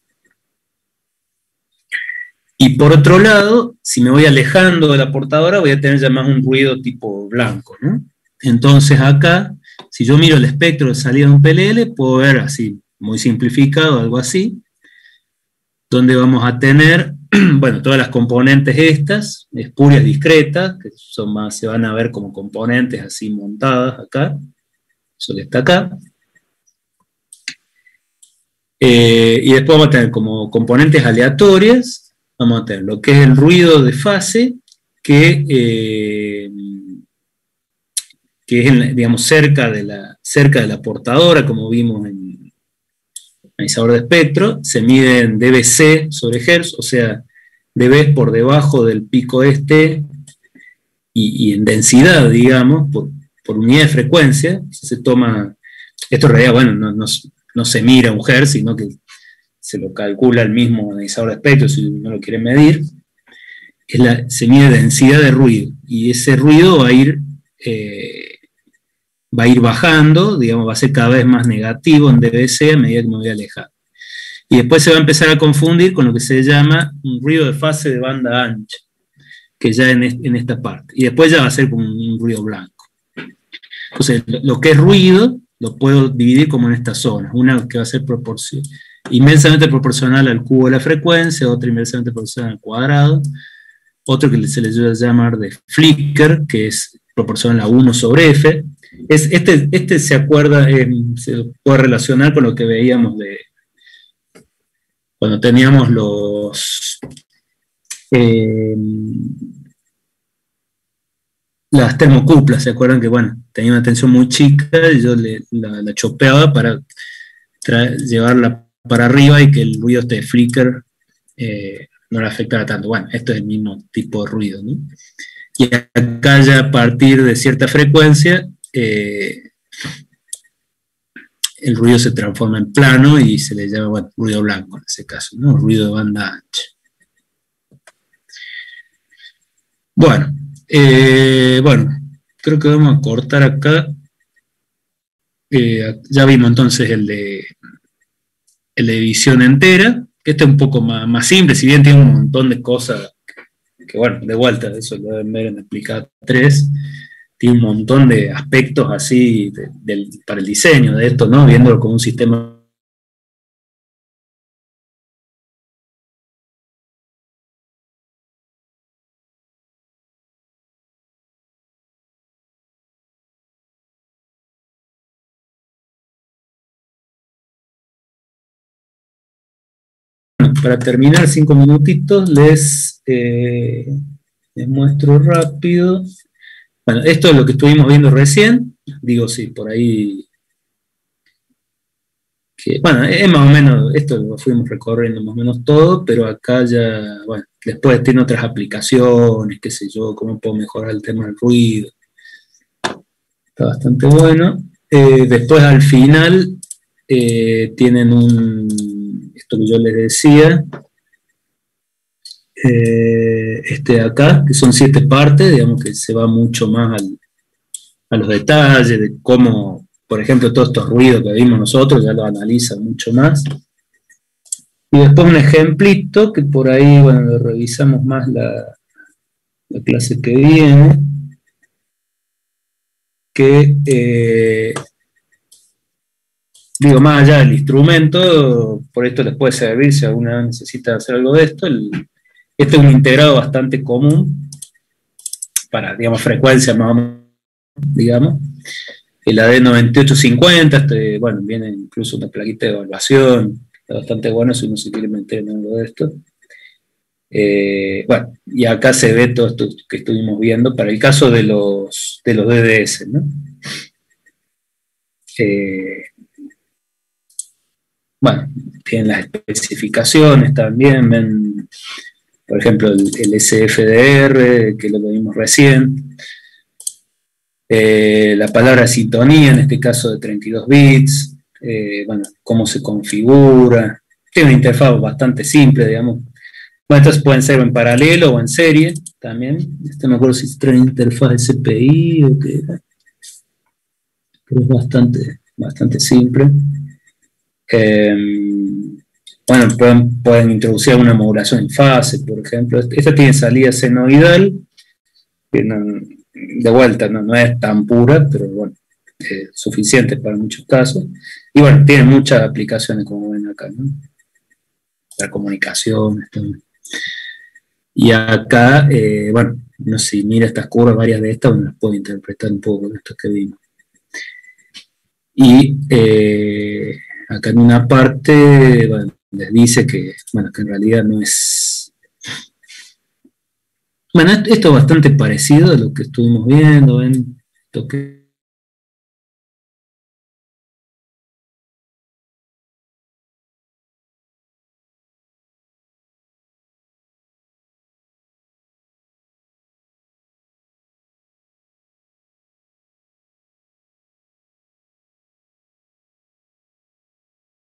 Y por otro lado, si me voy alejando de la portadora, voy a tener ya más un ruido tipo blanco, ¿no? Entonces acá, si yo miro el espectro de salida de un P L L, puedo ver así, muy simplificado, algo así, donde vamos a tener, bueno, todas las componentes estas, espurias discretas, que son más, se van a ver como componentes así montadas acá, eso que está acá. Eh, y después vamos a tener como componentes aleatorias, vamos a tener lo que es el ruido de fase, que, eh, que es, en, digamos, cerca de, la, cerca de la portadora, como vimos en el analizador de espectro, se mide en dBc sobre hertz, o sea, dB por debajo del pico este, y, y en densidad, digamos, por, por unidad de frecuencia. Se toma, esto en realidad, bueno, no, no, no se mira un hertz, sino que se lo calcula el mismo analizador de espectro si uno lo quiere medir. Es la, se mide densidad de ruido, y ese ruido va a ir, eh, va a ir bajando, digamos, va a ser cada vez más negativo en dBc a medida que me voy alejando. Y después se va a empezar a confundir con lo que se llama un ruido de fase de banda ancha, que ya en, en esta parte. Y después ya va a ser como un ruido blanco. Entonces, lo, lo que es ruido, lo puedo dividir como en estas zonas. Una que va a ser proporcion, inmensamente proporcional al cubo de la frecuencia, otra inversamente proporcional al cuadrado, otro que se le suele llamar de flicker, que es proporcional a uno sobre f. Es, este, este se acuerda, eh, se puede relacionar con lo que veíamos de cuando teníamos los eh, las termocuplas, ¿se acuerdan? Que bueno, tenía una tensión muy chica y yo le, la, la chopeaba para llevarla para arriba y que el ruido este de flicker eh, no le afectara tanto. Bueno, esto es el mismo tipo de ruido, ¿no? Y acá ya a partir de cierta frecuencia eh, el ruido se transforma en plano y se le llama, bueno, ruido blanco en ese caso, ¿no? Ruido de banda ancha. Bueno, eh, bueno, creo que vamos a cortar acá. Eh, ya vimos entonces el de, el de división entera, que este es un poco más, más simple, si bien tiene un montón de cosas, que, que bueno, de vuelta, eso lo deben ver en Explica tres, tiene un montón de aspectos así de, de, para el diseño de esto, ¿no? Viéndolo como un sistema. Para terminar, cinco minutitos, les, eh, les muestro rápido. Bueno, esto es lo que estuvimos viendo recién. Digo, sí, por ahí. Que, bueno, es más o menos, esto lo fuimos recorriendo más o menos todo, pero acá ya, bueno, después tiene otras aplicaciones, qué sé yo, cómo puedo mejorar el tema del ruido. Está bastante bueno. Eh, después, al final, eh, tienen un. Esto que yo les decía. Eh, este de acá, que son siete partes, digamos que se va mucho más al, a los detalles de cómo, por ejemplo, todos estos ruidos que vimos nosotros, ya lo analiza mucho más. Y después un ejemplito, que por ahí, bueno, lo revisamos más la, la clase que viene, que, eh, digo, más allá del instrumento, por esto les puede servir si alguna vez necesita hacer algo de esto. El, este es un integrado bastante común para, digamos, frecuencia más o menos, digamos. El A D noventa y ocho cincuenta, este, bueno, viene incluso una plaquita de evaluación, está bastante bueno si uno se quiere meter en algo de esto. Eh, bueno, y acá se ve todo esto que estuvimos viendo para el caso de los, de los D D S, ¿no? Eh, bueno, tienen las especificaciones también, ven, por ejemplo, el, el S F D R, que lo vimos recién. Eh, la palabra sintonía, en este caso de treinta y dos bits, eh, bueno, cómo se configura. Tiene una interfaz bastante simple, digamos. Bueno, estas pueden ser en paralelo o en serie también. Este me acuerdo si trae interfaz de C P I o qué era. Pero es bastante, bastante simple. Eh, bueno, pueden, pueden introducir una modulación en fase, por ejemplo. Esta tiene salida senoidal, que no, de vuelta no, no es tan pura, pero bueno, eh, suficiente para muchos casos. Y bueno, tiene muchas aplicaciones, como ven acá, ¿no? La comunicación. También. Y acá, eh, bueno, no sé si mira estas curvas, varias de estas, bueno, las puedo interpretar un poco con esto que vimos. Y, eh, acá en una parte, bueno, les dice que, bueno, que en realidad no es... Bueno, esto es bastante parecido a lo que estuvimos viendo, ¿ven? Lo que